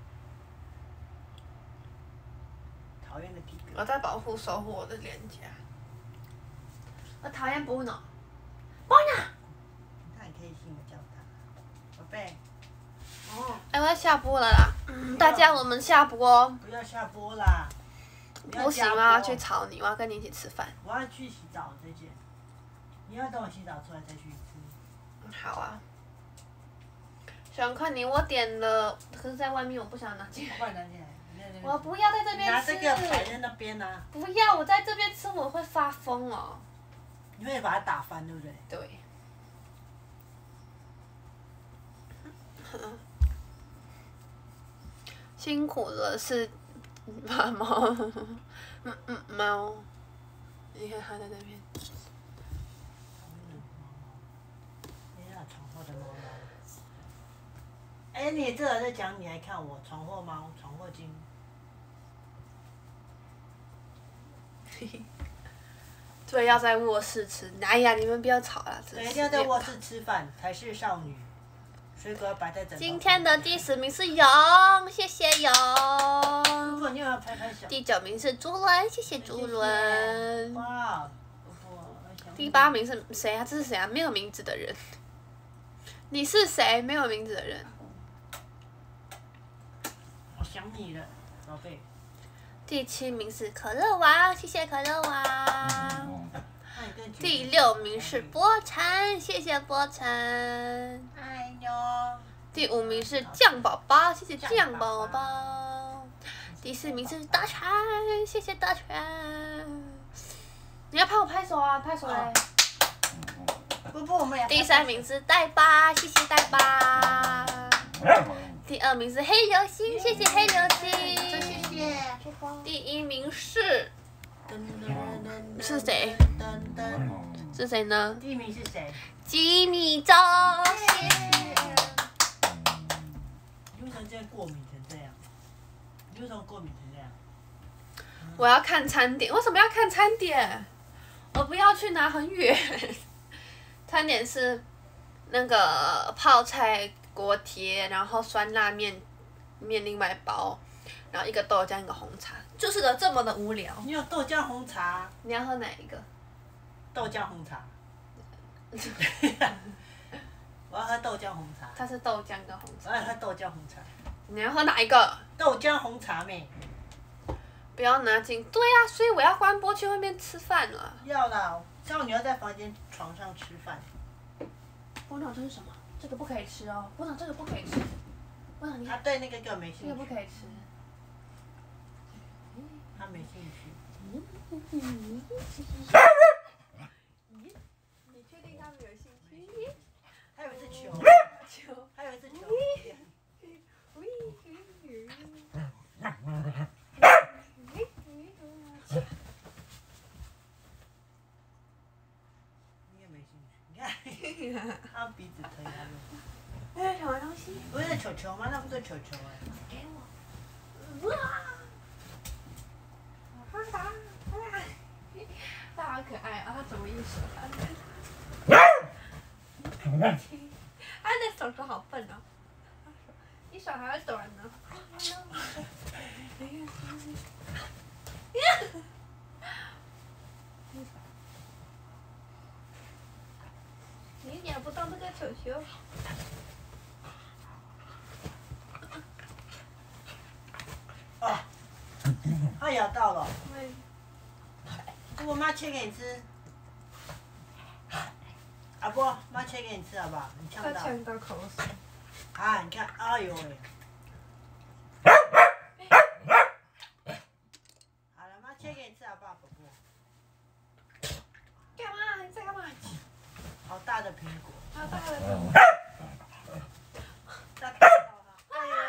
讨厌的皮革。 我在保护守护我的脸颊。我讨厌 Bruno。Bruno。 他也可以信我叫他，宝贝。 哦。我要下播了啦，大家我们下播。 不要下播啦。 不行，我要去吵你，我要跟你一起吃饭。 我要去洗澡，再见。你要等我洗澡出来再去吃。 好啊。想看你，我点了，可是在外面我不想拿进来。 我帮你拿进来。 我不要在这边吃。 拿这个摆在那边啊。 不要，我在这边吃我会发疯哦。 你会把它打翻，对不对？ 对。辛苦了，是猫。猫。你看它在那边。 哎，你这在讲你还看我闯祸猫、闯祸精。 对，要在卧室吃。哎呀，你们不要吵了， 对，一定要在卧室吃饭才是少女。水果要摆在枕头。 今天的第10名是勇，谢谢勇。 如果你要拍拍手。 第9名是朱伦，谢谢朱伦。 哇。 第8名是谁啊？这是谁啊？没有名字的人。你是谁？没有名字的人。 我想你了，宝贝。 第7名是可乐王，谢谢可乐王。第6名是波晨，谢谢波晨。 哎呦。 第5名是酱宝宝，谢谢酱宝宝。第4名是大全，谢谢大全。你要拍我拍手啊，拍手嘞！ 不，我们也。 第3名是呆巴，谢谢呆巴。第2名是黑流星，谢谢黑流星。 谢谢。 第1名是谁？是谁呢？ 第1名是谁？ 吉米周，谢谢。 你为什么现在过敏成这样？你为什么过敏成这样？ 我要看餐点，为什么要看餐点？我不要去拿很远。餐点是那个泡菜锅贴，然后酸辣面另外包，然后一个豆浆一个红茶，就是这么的无聊。 你有豆浆红茶？ 你要喝哪一个？ 豆浆红茶。我要喝豆浆红茶。 它是豆浆跟红茶。 我要喝豆浆红茶。 你要喝哪一个？ 豆浆红茶妹。 不要拿进。对呀，所以我要关播去外面吃饭了。 要啦，少女要在房间床上吃饭。 波长这是什么？这个不可以吃哦。波长这个不可以吃。波长你。 他对那个更没兴趣。 这个不可以吃。 他没兴趣。 你确定他没有兴趣？ 还有一只球。 球。 还有一只球。 他鼻子疼啊。 哎，什么东西？ 不是球球吗？那不是球球哎。 给我。哇！他好可爱啊！他怎么一手啊？他的手手好笨哦，一手还会短呢。你咬不到这个球球。 哦，他咬到了。 对。 我妈切给你吃。阿波，妈切给你吃好不好？你呛到。 他呛到口水。 啊，你看，哎呦喂！好了，妈切给你吃好不好，宝宝？ 干嘛？你在干嘛？ 好大的苹果。 好大的苹果。 大苹果哈！哎呦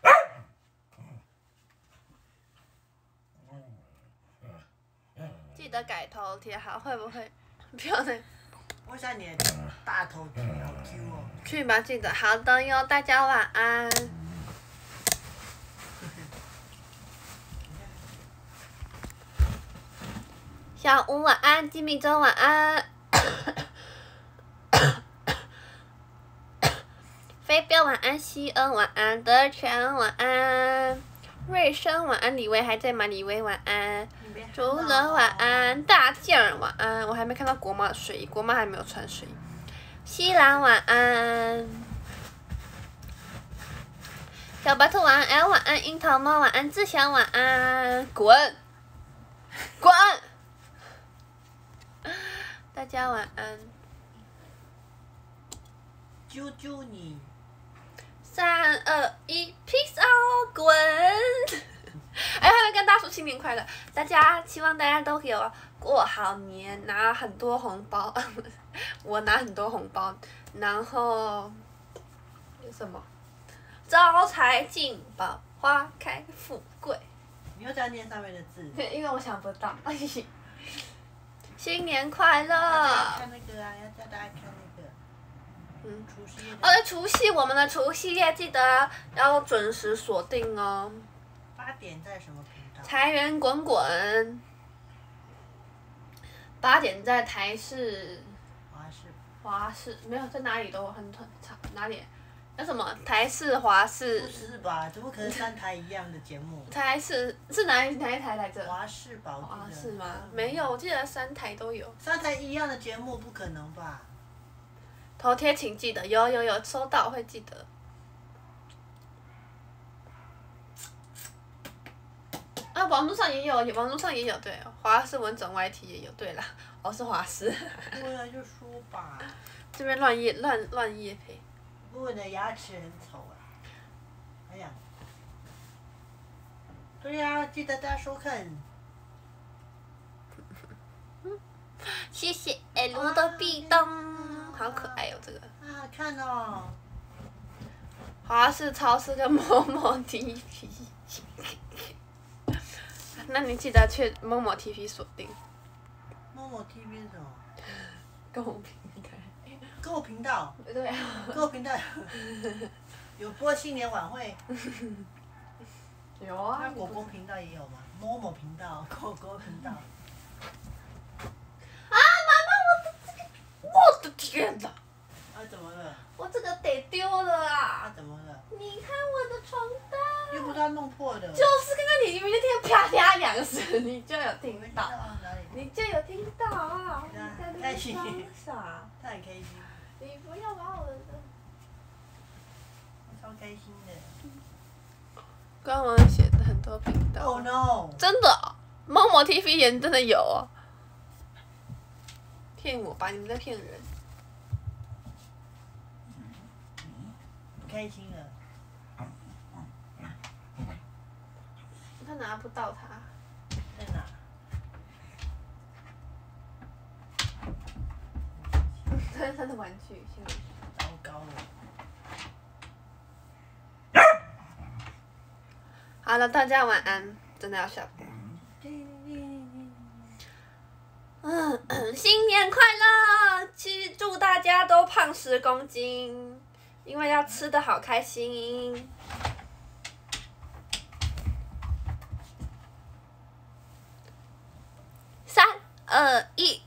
呦！ 记得改头贴好，会不会？不要再。 我想你的大头贴好 Q 哦。 去吧，记得好的哟，大家晚安。小吴晚安，金米粥晚安。飞镖晚安，西恩晚安，德全晚安，瑞生晚安，李威还在吗？李威晚安。竹乐晚安，大件儿晚安，我还没看到国妈的睡衣，国妈还没有穿睡衣。西兰晚安，小白兔晚安 ，L 晚安，樱桃猫晚安，志祥晚安，滚，滚，大家晚安。 啾啾你。 3、2、1 ，peace out， 滚！哎，还要跟大家说新年快乐！大家希望大家都有过好年，拿很多红包。我拿很多红包，然后有什么？招财进宝，花开富贵。 你又在念上面的字。 因为我想不到。新年快乐！ 看那个啊，要叫大家看那个。除夕夜。 除夕我们的除夕夜记得要准时锁定哦。 8点在什么频道？ 财源滚滚。8点在台视。华视没有在哪里都很长，哪里？那什么台视、华视？ 不是吧？怎么可能3台一样的节目？ 台视是哪一台来着？ 华视吧，我记得。 华视吗？没有，我记得3台都有。 3台一样的节目不可能吧？ 头贴请记得，有收到会记得。啊，网络上也有，对，华视文整 YT 也有，对啦，是华视。 对啊，就说吧。 这边乱业配。 不过你的牙齿很丑啊。哎呀。对呀，记得大家收看。 谢谢 L 的壁咚，好可爱哦，这个。 啊，看哦。 华视、超市跟某某 TV。那你记得去某某 TV 锁定。 某某 TV 是什么？ 购物平台。 购物频道。 对啊。 购物频道有播新年晚会。 有啊。 那果果频道也有吗？某某频道，果果频道。 啊，妈妈，我的天哪！ 啊，怎么了？ 我这个得丢了啊！ 啊，怎么了？ 你看我的床单。 又不是他弄破的。 就是刚刚你明明那天啪啪两声，你就有听到。你就有听到啊！你在那边装傻。 他很开心。 你不要把我的。 超开心的。 官网写的很多频道。 Oh no！ 真的，某某 TV 也真的有哦。骗我吧，你们在骗人。 开心了。 他拿不到它。 在哪？ 这是他的玩具， 糟糕了。 好了，大家晚安，真的要下播。新年快乐！ 祝大家都胖10公斤，因为要吃的好开心。3、2、1。